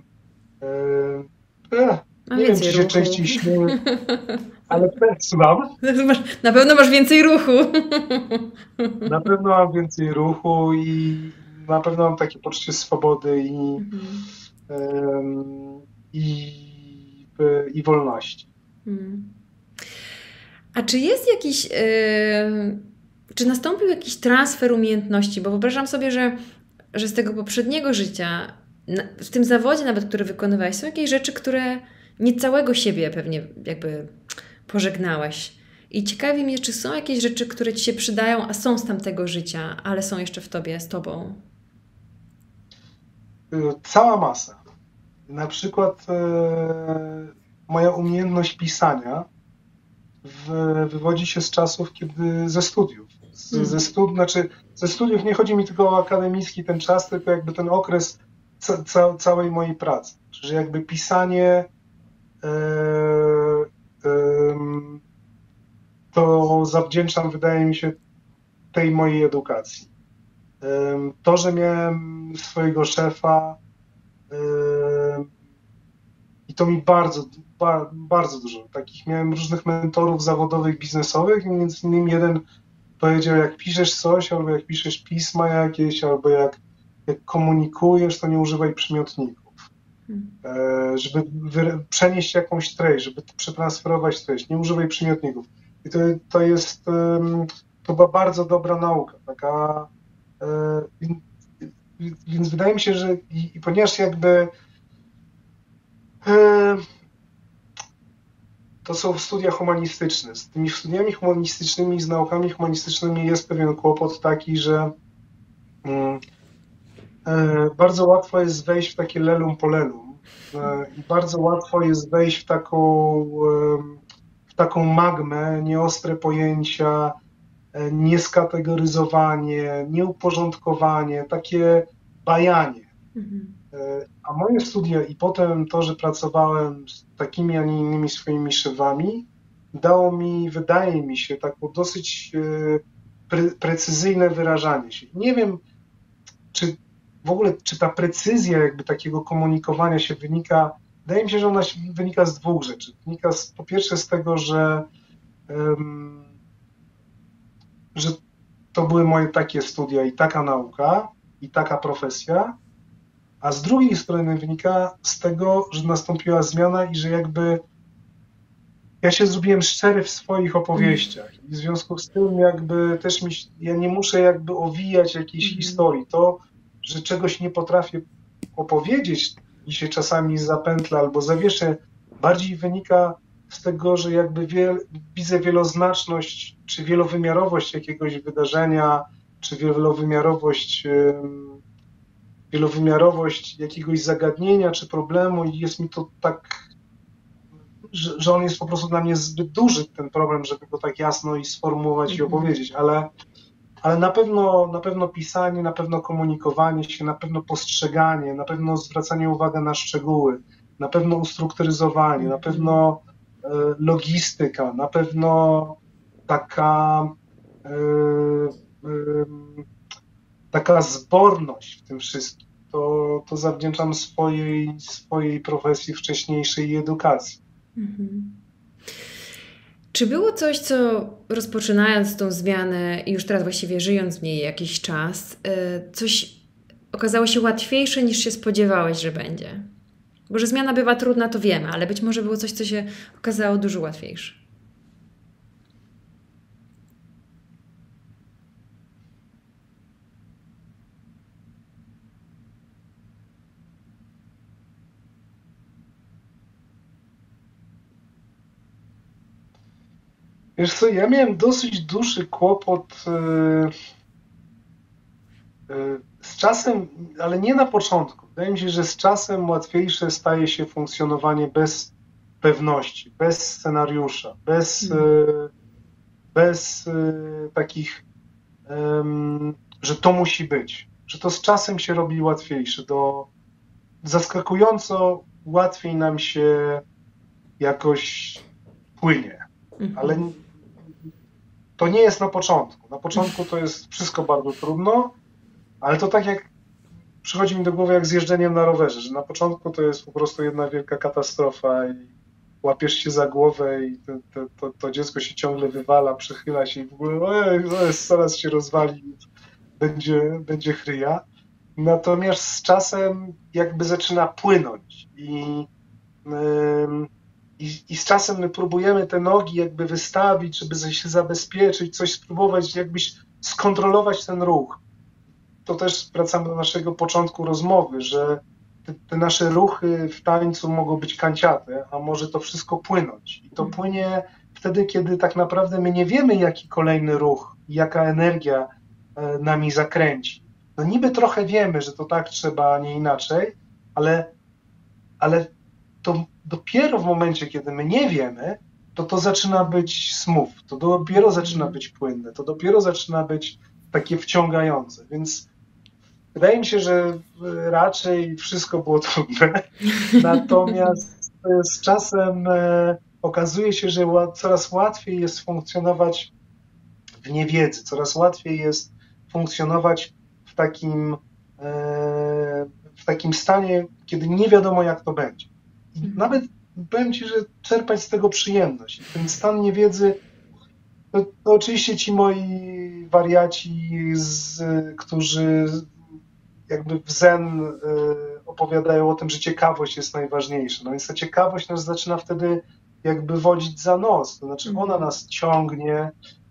nie wiem, czy się częściej śnię, ale słucham. Na pewno masz więcej ruchu. Na pewno mam więcej ruchu i na pewno mam takie poczucie swobody i wolności. A czy jest jakiś, czy nastąpił jakiś transfer umiejętności? Bo wyobrażam sobie, że z tego poprzedniego życia, w tym zawodzie nawet, który wykonywałeś, są jakieś rzeczy, które nie całego siebie pewnie jakby pożegnałeś. I ciekawi mnie, czy są jakieś rzeczy, które ci się przydają, a są z tamtego życia, ale są jeszcze w tobie, z tobą? Cała masa. Na przykład moja umiejętność pisania wywodzi się z czasów, kiedy ze studiów. Ze studiów nie chodzi mi tylko o akademicki ten czas, tylko jakby ten okres całej mojej pracy. Że jakby pisanie to zawdzięczam, wydaje mi się, tej mojej edukacji. To, że miałem swojego szefa i to mi bardzo dużo takich, miałem różnych mentorów zawodowych, biznesowych, między innymi jeden powiedział, jak piszesz coś, albo jak piszesz pisma jakieś, albo jak komunikujesz, to nie używaj przymiotników. Żeby przenieść jakąś treść, żeby przetransferować treść, nie używaj przymiotników. I to była bardzo dobra nauka, taka, więc wydaje mi się, że i ponieważ jakby to są studia humanistyczne, z tymi studiami humanistycznymi, z naukami humanistycznymi jest pewien kłopot taki, że bardzo łatwo jest wejść w takie lelum polelum i bardzo łatwo jest wejść w taką magmę, nieostre pojęcia, nieskategoryzowanie, nieuporządkowanie, takie bajanie. A moje studia i potem to, że pracowałem z takimi, a nie innymi swoimi szefami, dało mi, wydaje mi się, taką dosyć precyzyjne wyrażanie się. Nie wiem, czy w ogóle, czy ta precyzja jakby takiego komunikowania się wynika, wydaje mi się, że ona wynika z dwóch rzeczy. Wynika po pierwsze z tego, że to były moje takie studia i taka nauka i taka profesja, a z drugiej strony wynika z tego, że nastąpiła zmiana i że jakby ja się zrobiłem szczery w swoich opowieściach i w związku z tym jakby też ja nie muszę jakby owijać jakiejś historii. To, że czegoś nie potrafię opowiedzieć i się czasami zapętlę albo zawieszę, bardziej wynika z tego, że jakby widzę wieloznaczność czy wielowymiarowość jakiegoś wydarzenia, czy wielowymiarowość jakiegoś zagadnienia czy problemu i jest mi to tak, że on jest po prostu dla mnie zbyt duży, ten problem, żeby go tak jasno i sformułować i opowiedzieć, ale na pewno pisanie, na pewno komunikowanie się, na pewno postrzeganie, na pewno zwracanie uwagi na szczegóły, na pewno ustrukturyzowanie, na pewno logistyka, na pewno taka zborność w tym wszystkim. to zawdzięczam swojej profesji wcześniejszej edukacji. Czy było coś, co rozpoczynając tą zmianę i już teraz właściwie żyjąc w niej jakiś czas, coś okazało się łatwiejsze niż się spodziewałeś, że będzie? Bo że zmiana bywa trudna, to wiemy, ale być może było coś, co się okazało dużo łatwiejsze. Wiesz co, ja miałem dosyć duży kłopot z czasem, ale nie na początku. Wydaje mi się, że z czasem łatwiejsze staje się funkcjonowanie bez pewności, bez scenariusza, bez takich, że to musi być. Że to z czasem się robi łatwiejsze. Zaskakująco łatwiej nam się jakoś płynie. Ale to nie jest na początku. Na początku to jest wszystko bardzo trudno, ale to tak jak przychodzi mi do głowy jak z jeżdżeniem na rowerze, że na początku to jest po prostu jedna wielka katastrofa i łapiesz się za głowę i to dziecko się ciągle wywala, przechyla się i w ogóle zaraz się rozwali, będzie chryja. Natomiast z czasem jakby zaczyna płynąć i z czasem my próbujemy te nogi jakby wystawić, żeby się zabezpieczyć, coś spróbować, jakbyś skontrolować ten ruch. To też wracamy do naszego początku rozmowy, że te nasze ruchy w tańcu mogą być kanciate, a może to wszystko płynąć. I to płynie wtedy, kiedy tak naprawdę my nie wiemy, jaki kolejny ruch, jaka energia nami zakręci. No niby trochę wiemy, że to tak trzeba, a nie inaczej, ale to dopiero w momencie, kiedy my nie wiemy, to zaczyna być smooth, to dopiero zaczyna być płynne, to dopiero zaczyna być takie wciągające, więc wydaje mi się, że raczej wszystko było trudne, natomiast z czasem okazuje się, że coraz łatwiej jest funkcjonować w niewiedzy, coraz łatwiej jest funkcjonować w takim stanie, kiedy nie wiadomo, jak to będzie. I nawet powiem Ci, że czerpać z tego przyjemność. Ten stan niewiedzy, to oczywiście ci moi wariaci, którzy jakby w zen opowiadają o tym, że ciekawość jest najważniejsza. No więc ta ciekawość nas zaczyna wtedy jakby wodzić za nos. To znaczy ona nas ciągnie,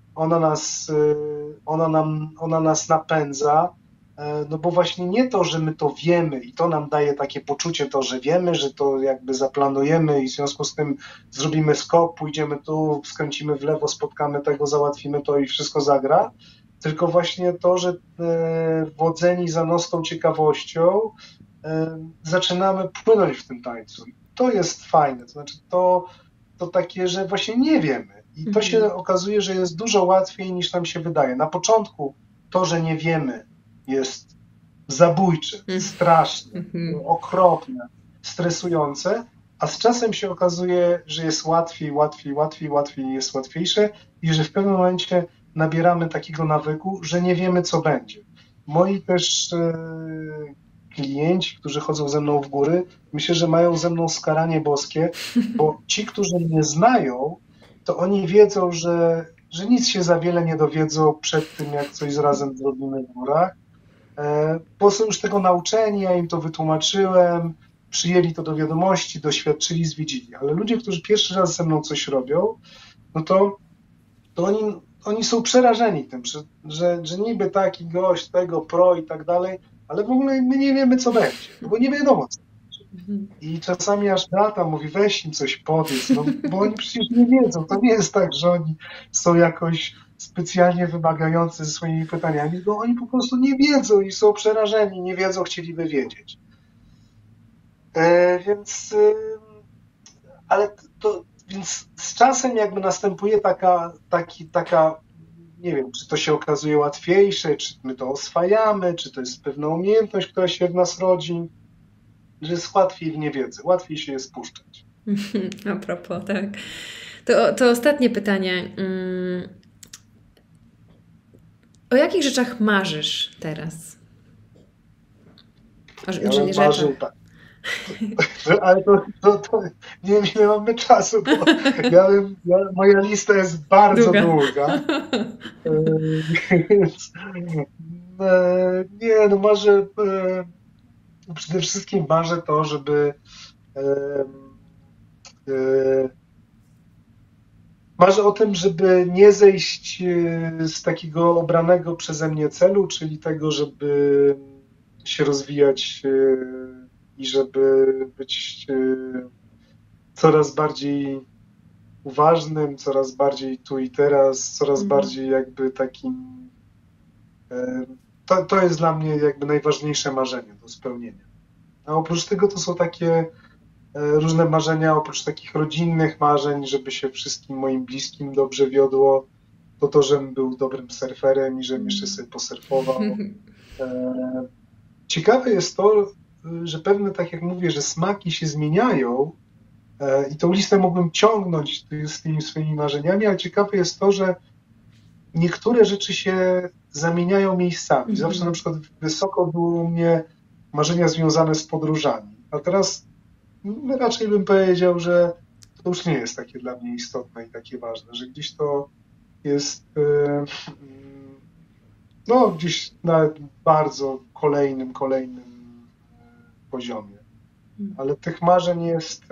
ona nas napędza. No bo właśnie nie to, że my to wiemy i to nam daje takie poczucie to, że wiemy, że to jakby zaplanujemy i w związku z tym zrobimy skok, pójdziemy tu, skręcimy w lewo, spotkamy tego, załatwimy to i wszystko zagra, tylko właśnie to, że wodzeni za nos tą ciekawością zaczynamy płynąć w tym tańcu. I to jest fajne, to znaczy to takie, że właśnie nie wiemy i to się okazuje, że jest dużo łatwiej niż nam się wydaje. Na początku to, że nie wiemy, jest zabójcze, straszne, okropne, stresujące, a z czasem się okazuje, że jest łatwiej jest łatwiejsze i że w pewnym momencie nabieramy takiego nawyku, że nie wiemy, co będzie. Moi też klienci, którzy chodzą ze mną w góry, myślę, że mają ze mną skaranie boskie, bo ci, którzy mnie znają, to oni wiedzą, że nic się za wiele nie dowiedzą przed tym, jak coś razem zrobimy w górach, bo są już tego nauczeni, ja im to wytłumaczyłem, przyjęli to do wiadomości, doświadczyli, zwiedzili. Ale ludzie, którzy pierwszy raz ze mną coś robią, no to oni są przerażeni tym, że niby taki gość, tego pro i tak dalej, ale w ogóle my nie wiemy, co będzie, bo nie wiadomo, co będzie. I czasami aż Beata mówi, weź im coś powiedz, no, bo oni przecież nie wiedzą. To nie jest tak, że oni są jakoś specjalnie wymagający ze swoimi pytaniami, bo oni po prostu nie wiedzą i są przerażeni, nie wiedzą, chcieliby wiedzieć. Więc z czasem jakby następuje taka, nie wiem, czy to się okazuje łatwiejsze, czy my to oswajamy, czy to jest pewna umiejętność, która się w nas rodzi, że jest łatwiej w niewiedzy, łatwiej się je spuszczać. A propos, tak. To ostatnie pytanie. O jakich rzeczach marzysz teraz? Ja bym marzył tak. Ale to nie wiem, ile mamy czasu, bo moja lista jest bardzo długa. Więc nie, no marzę, przede wszystkim marzę to, żeby marzę o tym, żeby nie zejść z takiego obranego przeze mnie celu, czyli tego, żeby się rozwijać i żeby być coraz bardziej uważnym, coraz bardziej tu i teraz, coraz bardziej jakby takim. To jest dla mnie jakby najważniejsze marzenie do spełnienia. A oprócz tego to są takie różne marzenia, oprócz takich rodzinnych marzeń, żeby się wszystkim moim bliskim dobrze wiodło, to żebym był dobrym surferem i żebym jeszcze sobie posurfował. Ciekawe jest to, że pewne, tak jak mówię, że smaki się zmieniają i tą listę mógłbym ciągnąć z tymi swoimi marzeniami, ale ciekawe jest to, że niektóre rzeczy się zamieniają miejscami. Zawsze na przykład wysoko były u mnie marzenia związane z podróżami, a teraz raczej bym powiedział, że to już nie jest takie dla mnie istotne i takie ważne, że gdzieś to jest gdzieś na bardzo kolejnym poziomie. Ale tych marzeń jest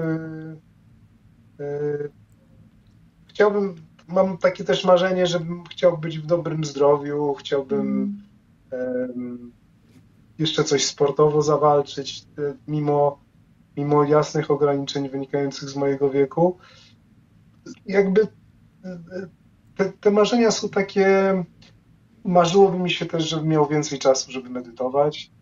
mam takie też marzenie, żebym chciał być w dobrym zdrowiu, chciałbym jeszcze coś sportowo zawalczyć, mimo jasnych ograniczeń wynikających z mojego wieku. Jakby te marzenia są takie, marzyłoby mi się też, żebym miał więcej czasu, żeby medytować.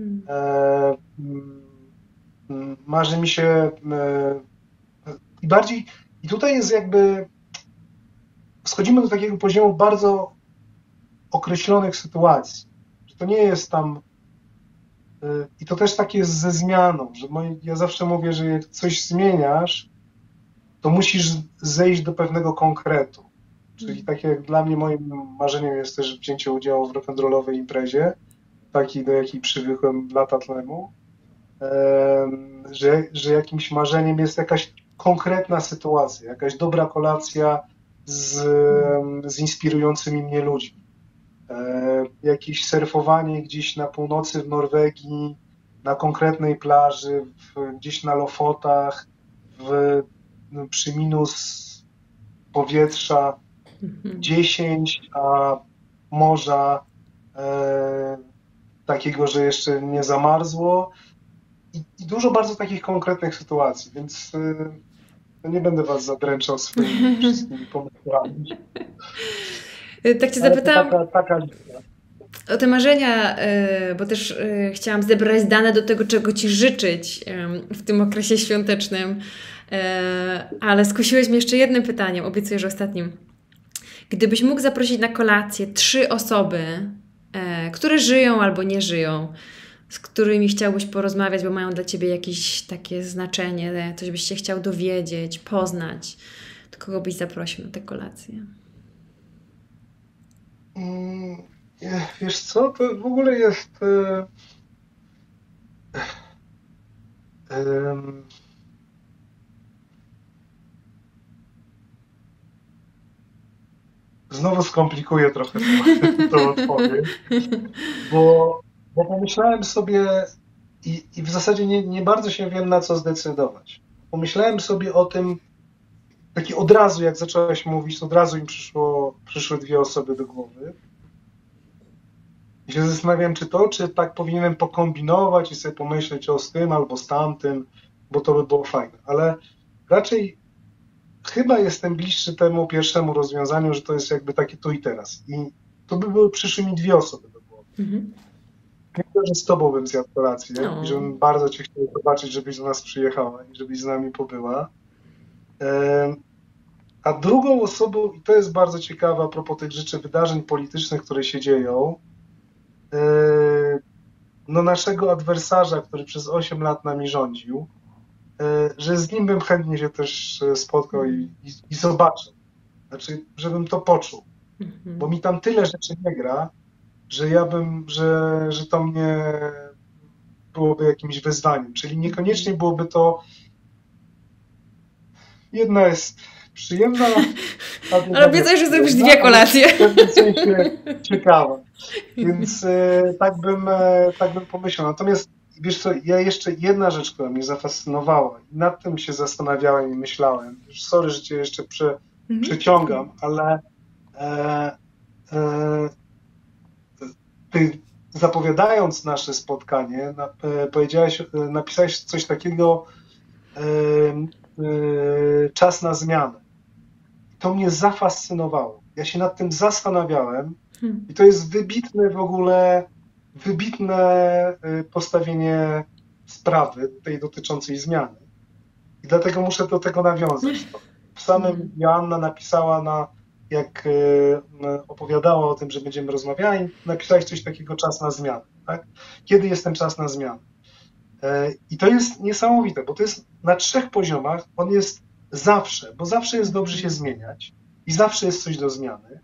Marzy mi się bardziej, i tutaj jest jakby, schodzimy do takiego poziomu bardzo określonych sytuacji, że to nie jest tam, i to też tak jest ze zmianą, że ja zawsze mówię, że jak coś zmieniasz, to musisz zejść do pewnego konkretu. Czyli tak jak dla mnie moim marzeniem jest też wzięcie udziału w rock'n'rollowej imprezie, takiej, do jakiej przywykłem lata temu, że jakimś marzeniem jest jakaś konkretna sytuacja, jakaś dobra kolacja z inspirującymi mnie ludźmi. Jakieś surfowanie gdzieś na północy w Norwegii, na konkretnej plaży, gdzieś na Lofotach, przy minus powietrza 10, a morza takiego, że jeszcze nie zamarzło i dużo bardzo takich konkretnych sytuacji, więc nie będę was zadręczał swoimi wszystkimi pomysłami. Tak cię zapytałam o te marzenia, bo też chciałam zebrać dane do tego, czego ci życzyć w tym okresie świątecznym, ale skusiłeś mnie jeszcze jednym pytaniem, obiecuję, że ostatnim. Gdybyś mógł zaprosić na kolację 3 osoby, które żyją albo nie żyją, z którymi chciałbyś porozmawiać, bo mają dla ciebie jakieś takie znaczenie, coś byś się chciał dowiedzieć, poznać, to kogo byś zaprosił na tę kolację? Wiesz co, to w ogóle jest znowu skomplikuję trochę tą odpowiedź, bo pomyślałem sobie i w zasadzie nie bardzo się wiem, na co zdecydować. Pomyślałem sobie o tym, taki od razu, jak zaczęłaś mówić, od razu mi przyszły 2 osoby do głowy. I się zastanawiam, czy tak powinienem pokombinować i sobie pomyśleć z tym albo z tamtym, bo to by było fajne. Ale raczej chyba jestem bliższy temu pierwszemu rozwiązaniu, że to jest jakby takie tu i teraz. I to przyszły mi 2 osoby do głowy. Wiem, że z tobą bym zjadł kolację i żebym bardzo cię chciał zobaczyć, żebyś do nas przyjechała i żebyś z nami pobyła. A drugą osobą, i to jest bardzo ciekawe a propos tych rzeczy, wydarzeń politycznych, które się dzieją, naszego adwersarza, który przez 8 lat nami rządził, że z nim bym chętnie się też spotkał i zobaczył. Znaczy, żebym to poczuł. Bo mi tam tyle rzeczy nie gra, że że to mnie byłoby jakimś wyzwaniem. Czyli niekoniecznie byłoby to... Jedna jest przyjemna, ale obiecaj, że zrobisz 2 kolacje. W pewnym sensie ciekawa. Więc tak bym pomyślał. Natomiast wiesz co, jeszcze jedna rzecz, która mnie zafascynowała i nad tym się zastanawiałem i myślałem. Już sorry, że cię jeszcze przeciągam, ale ty zapowiadając nasze spotkanie, napisałeś coś takiego czas na zmianę. To mnie zafascynowało. Ja się nad tym zastanawiałem i to jest wybitne postawienie sprawy tej dotyczącej zmiany. I dlatego muszę do tego nawiązać. W samym Joanna napisała, jak opowiadała o tym, że będziemy rozmawiali, napisałeś coś takiego czas na zmianę. Tak? Kiedy jest ten czas na zmianę? I to jest niesamowite, bo to jest na 3 poziomach, on jest zawsze, bo zawsze jest dobrze się zmieniać i zawsze jest coś do zmiany.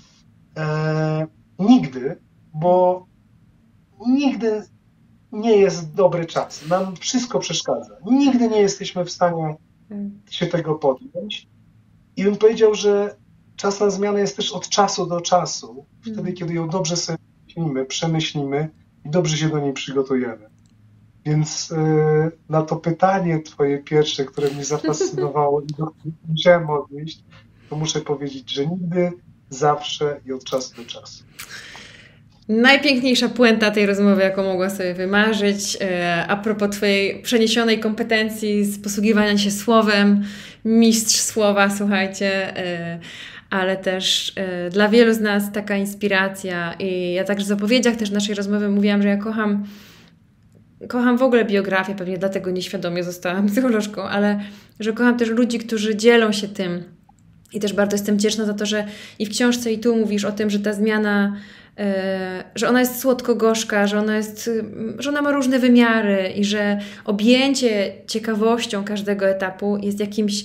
Nigdy, bo nigdy nie jest dobry czas. Nam wszystko przeszkadza. Nigdy nie jesteśmy w stanie się tego podjąć. I bym powiedział, że czas na zmianę jest też od czasu do czasu, wtedy, kiedy ją dobrze sobie przemyślimy i dobrze się do niej przygotujemy. Więc na to pytanie twoje pierwsze, które mnie zafascynowało i do którego musiałem odnieść, to muszę powiedzieć, że nigdy, zawsze i od czasu do czasu. Najpiękniejsza puenta tej rozmowy, jaką mogła sobie wymarzyć. A propos twojej przeniesionej kompetencji z posługiwania się słowem, mistrz słowa, słuchajcie, ale też dla wielu z nas taka inspiracja. I ja także w zapowiedziach też naszej rozmowy mówiłam, że ja kocham w ogóle biografię, pewnie dlatego nieświadomie zostałam psycholożką, ale że kocham też ludzi, którzy dzielą się tym. I też bardzo jestem wdzięczna za to, że i w książce, i tu mówisz o tym, że ta zmiana, że ona jest słodko-gorzka, że ona ma różne wymiary i że objęcie ciekawością każdego etapu jest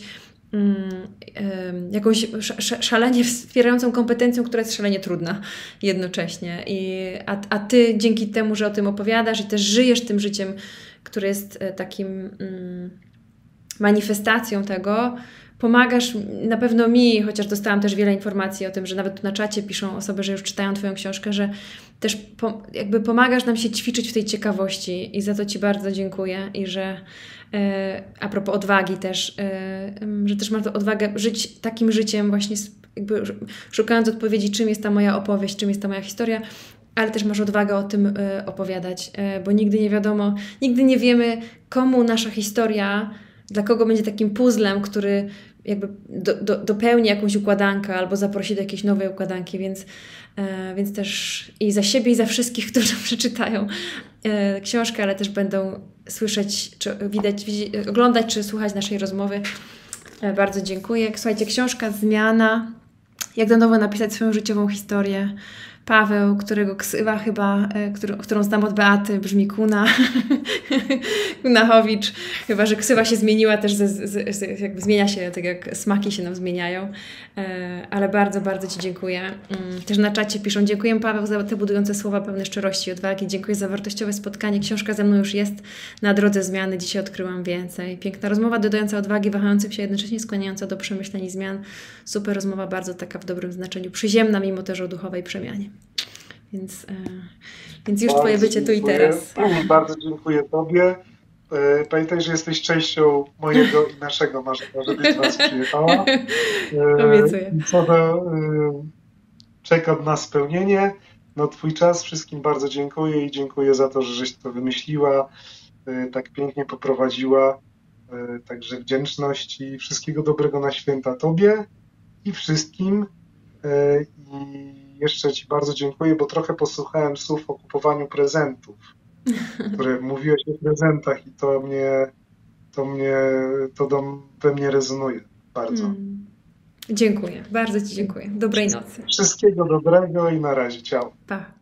jakąś szalenie wspierającą kompetencją, która jest szalenie trudna jednocześnie. A ty dzięki temu, że o tym opowiadasz i też żyjesz tym życiem, które jest takim manifestacją tego, pomagasz na pewno mi, chociaż dostałam też wiele informacji o tym, że nawet tu na czacie piszą osoby, że już czytają twoją książkę, że też jakby pomagasz nam się ćwiczyć w tej ciekawości i za to ci bardzo dziękuję i że a propos odwagi też, że też masz odwagę żyć takim życiem właśnie jakby szukając odpowiedzi, czym jest ta moja opowieść, czym jest ta moja historia, ale też masz odwagę o tym opowiadać, bo nigdy nie wiadomo, nigdy nie wiemy, komu nasza historia, dla kogo będzie takim puzzlem, który jakby dopełni jakąś układankę albo zaprosi do jakiejś nowej układanki, więc też i za siebie, i za wszystkich, którzy przeczytają książkę, ale też będą słyszeć, czy oglądać, czy słuchać naszej rozmowy. Bardzo dziękuję. Słuchajcie, książka Zmiana. Jak na nowo napisać swoją życiową historię. Paweł, którego ksywa chyba, którą znam od Beaty, brzmi Kuna. Kunachowicz. Chyba że ksywa się zmieniła też, jakby zmienia się, tak jak smaki się nam zmieniają. Ale bardzo, bardzo ci dziękuję. Też na czacie piszą: dziękuję Paweł za te budujące słowa pełne szczerości i odwagi. Dziękuję za wartościowe spotkanie. Książka ze mną już jest na drodze zmiany. Dzisiaj odkryłam więcej. Piękna rozmowa, dodająca odwagi, wahających się, jednocześnie skłaniająca do przemyśleń i zmian. Super rozmowa, bardzo taka w dobrym znaczeniu przyziemna, mimo też o duchowej przemianie. Więc już twoje bycie tu i teraz. Bardzo dziękuję tobie. Pamiętaj, że jesteś częścią mojego i naszego marzenia, żebyś do nas przyjechała. Obiecuję. Co do czekam na spełnienie. No twój czas. Wszystkim bardzo dziękuję i dziękuję za to, że żeś to wymyśliła, tak pięknie poprowadziła. Także wdzięczność i wszystkiego dobrego na święta tobie i wszystkim. I jeszcze ci bardzo dziękuję, bo trochę posłuchałem słów o kupowaniu prezentów, które mówiłeś o prezentach i to we mnie rezonuje bardzo. Dziękuję, bardzo ci dziękuję. Dobrej nocy. Wszystkiego dobrego i na razie. Ciao. Pa.